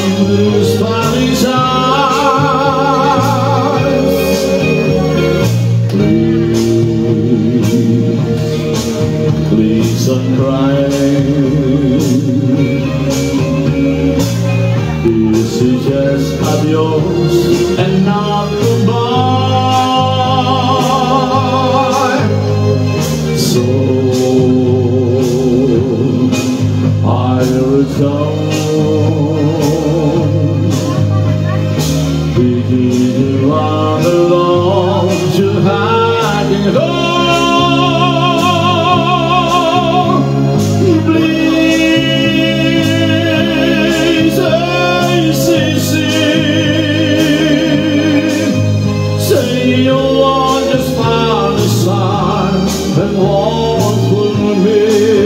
Speaker 2: These funny eyes, please, please don't cry. This is just adios and not goodbye. So I return. Run along to hiding home. Please, say, say, say you want just find a sign and walk with me.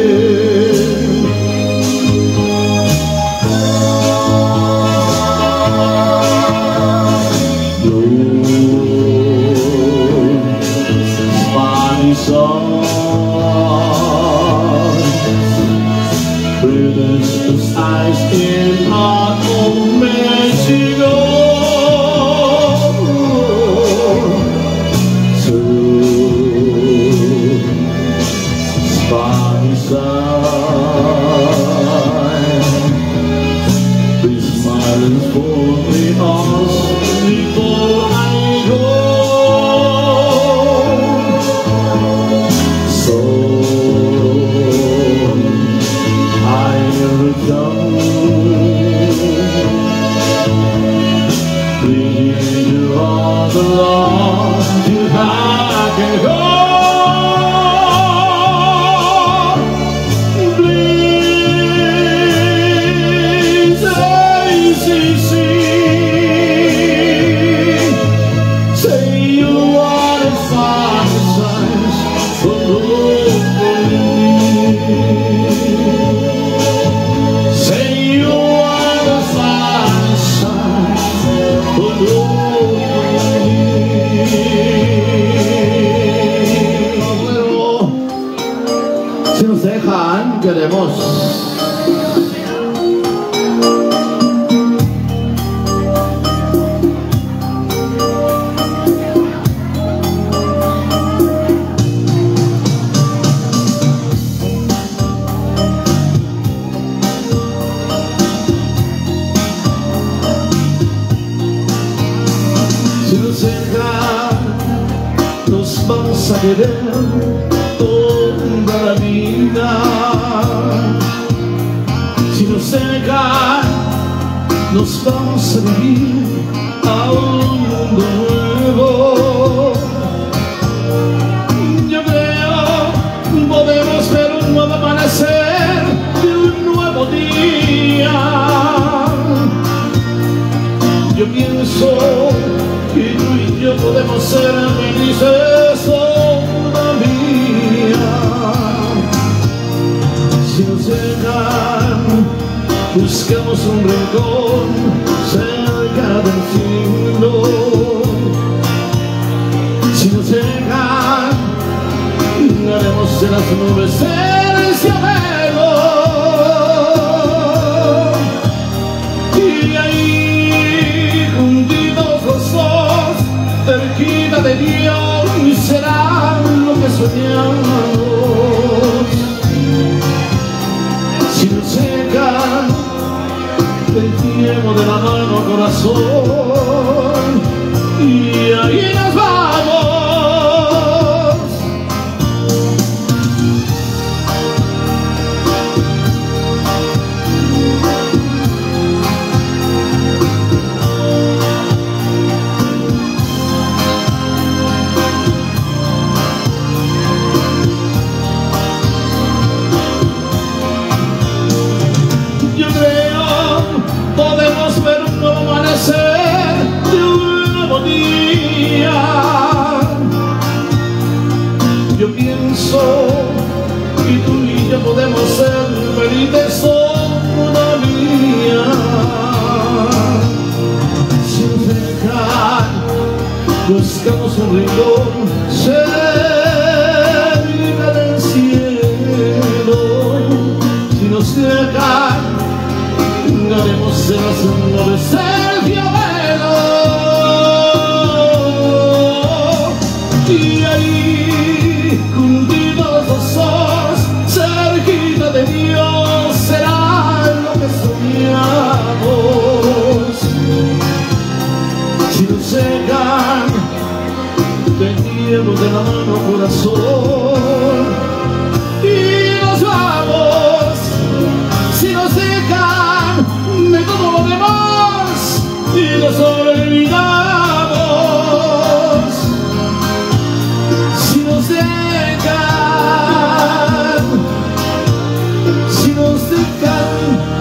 Speaker 2: Brilliant eyes in our own Mexico. Two spotty signs. Please smile and follow me on before I go. So please draw the line to how I can go. Please, say, say, say, say you want to find the signs for love for me. Si nos dejan, queremos. Si nos dejan, nos vamos a querer toda la vida. Si nos dejan, nos vamos a vivir a un mundo nuevo. Yo creo podemos ver un nuevo amanecer de un nuevo día. Yo pienso que tú y yo podemos ser felices todavía. Si nos dejan, buscamos un rincón cerca del cielo. Si nos dejan, haremos de las nubes el cielo. Y ahí, juntitos los dos, cerquita de Dios, será lo que soñamos. Si nos dejan, el tiempo de la mano corazón, y ahí nos vamos. Yo creo podemos ver un nuevo amanecer de un nuevo día. Yo pienso que tú y yo podemos ser felices todavía. Sin dejar, buscamos un rincón cerca del cielo. Si nos dejan, haremos de las no de Sergio Velo. Y ahí, juntitos los ojos, cerquita de Dios, será lo que soñamos. Si nos cegan, te quiero de la mano, corazón, y nos vamos. Si nos dejan de todo lo demás y nos olvidamos. Si nos dejan, si nos dejan.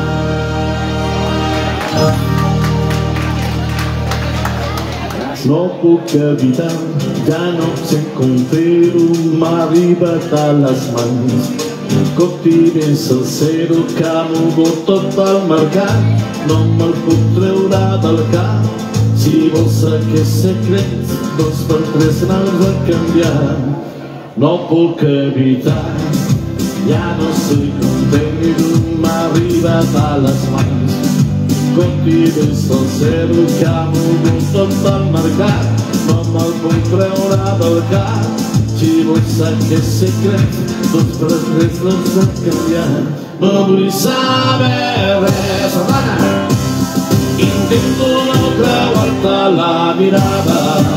Speaker 2: No puc evitar, ja no sé com fer-ho, m'ha arribat a les mans. Un cop i vens el zero que ha mogut tot el mercat, no me'l puc treure del cap. Si vols aquest secret, dos per tres n'has de canviar. No puc evitar, ja no sé com fer-ho, m'ha arribat a les mans. Contides el zero que ha mogut tot el mercat, no me'l puc treure del cap. Si vols aquest secret, dos per tres l'has de canviar. No vull saber res, Havana. Intento no creuar-te la mirada.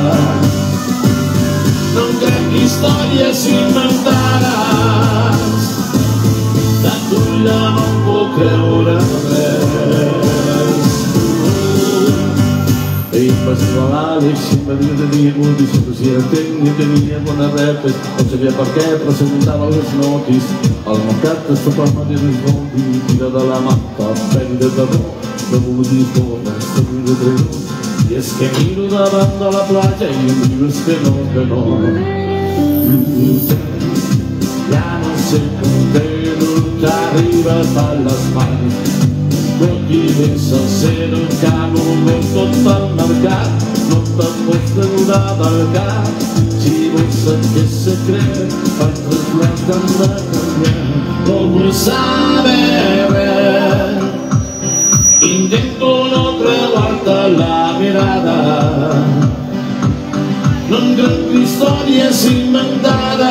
Speaker 2: No em crec històries inventades. De tu ja no em puc creure res. Y pues con Alex siempre yo tenía muy discusión, yo tenía buenas repes, no sabía por qué, pero se juntaba los notis. Al mercat esta forma de desbondi, tira de la manta, pell de debò, no vull dir bones, no vull de drego. I és que miro davant de la platja i em dius que no, que no. Ja no sé com fer-ho, t'ha arribat a les mans. Aquí vens el zero que ha mogut tot el mercat, no te'n pots treure del cap. Si vols aquest secret, altres l'has de canviar. No vull saber res, intento no creuar-te la mirada. No em crec històries inventades,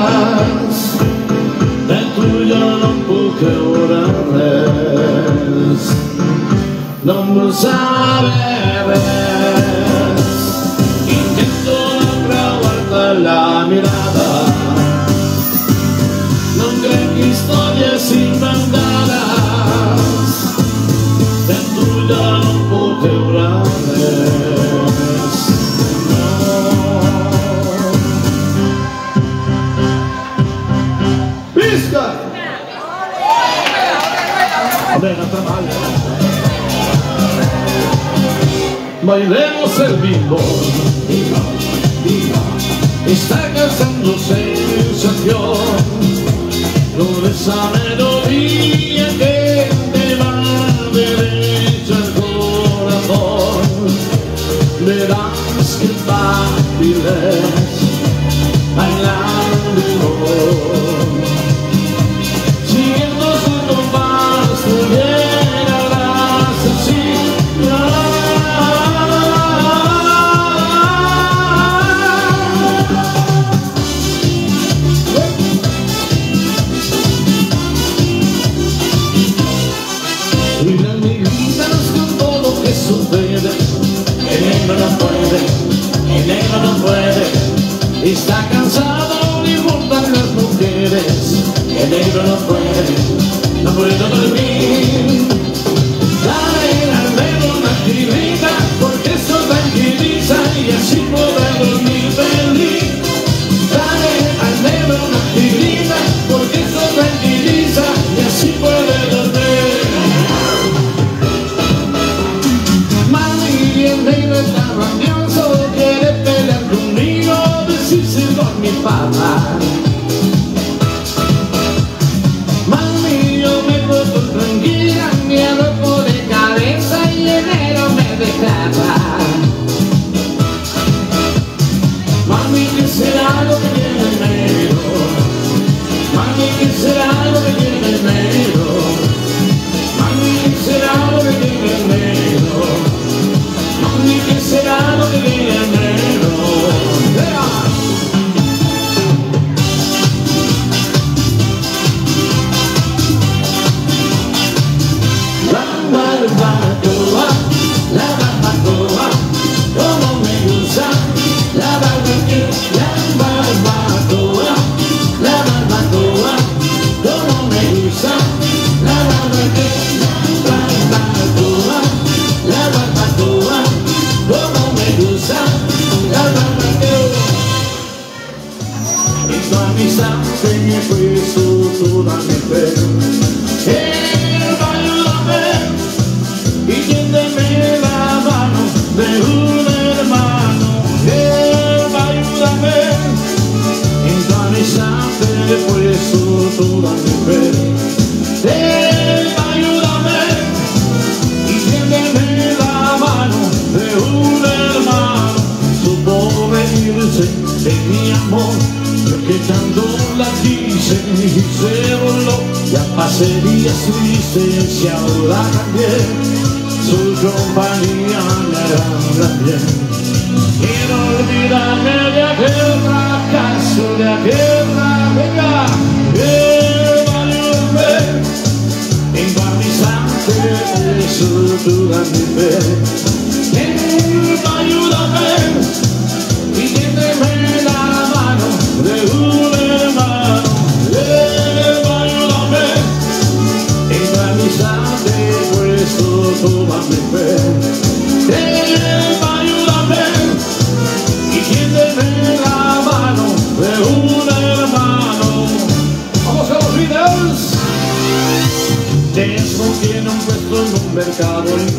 Speaker 2: de tu jo no em puc creure res. No em vull saber res, intento no creuar-te la mirada. No em crec històries inventades, de tu jo no em puc creure res. Visca! Venga, trabaja. Bailemos el bimbo, bimbo, bimbo. Está cantando sensación, con esa melodía que te va derecho al corazón. Verás que fácil es bailando. Siguiendo su compás, tú llegarás así. Y las negritas con todo lo que sucede, el negro no puede, el negro no puede. Está cansado, le importan las mujeres. El negro no puede, no puede dormir. Dale al negro una tirita, porque eso tranquiliza y así puede dormir feliz. Dale al negro una tirita, porque eso tranquiliza y así puede dormir. Mami, el negro está rabioso, quiere pelear conmigo, decírselo a mi papá. Mami, yo me puedo tranquila, mi arrojo de cabeza y enero me dejaba. Mami, ¿qué será lo que tiene el negro? Mami, ¿qué será lo que tiene el negro? Mami, ¿qué será lo que tiene el negro? instante me he puesto toda mi fe. Él va a ayudarme y tiéndeme la mano de un hermano. Él va a ayudarme, en cada instante he puesto toda mi fe. Él va a ayudarme y tiéndeme la mano de un hermano. Supo venirse de mi amor, porque tanto la quise y se voló. Ya pasé días tristes y ahora cambié, su compañía me hará bien. Quiero olvidarme de aquel fracaso, de aquella venga. Él va a ayudarme, en cada instante eso toda mi fe. Él va a ayudarme y tiéndeme la mano de un hermano. Él va a ayudarme, en cada instante he puesto toda mi fe. Él va a ayudarme y tiéndeme la mano de un hermano. Vamos a los videos. James Bond tiene un puesto en un mercado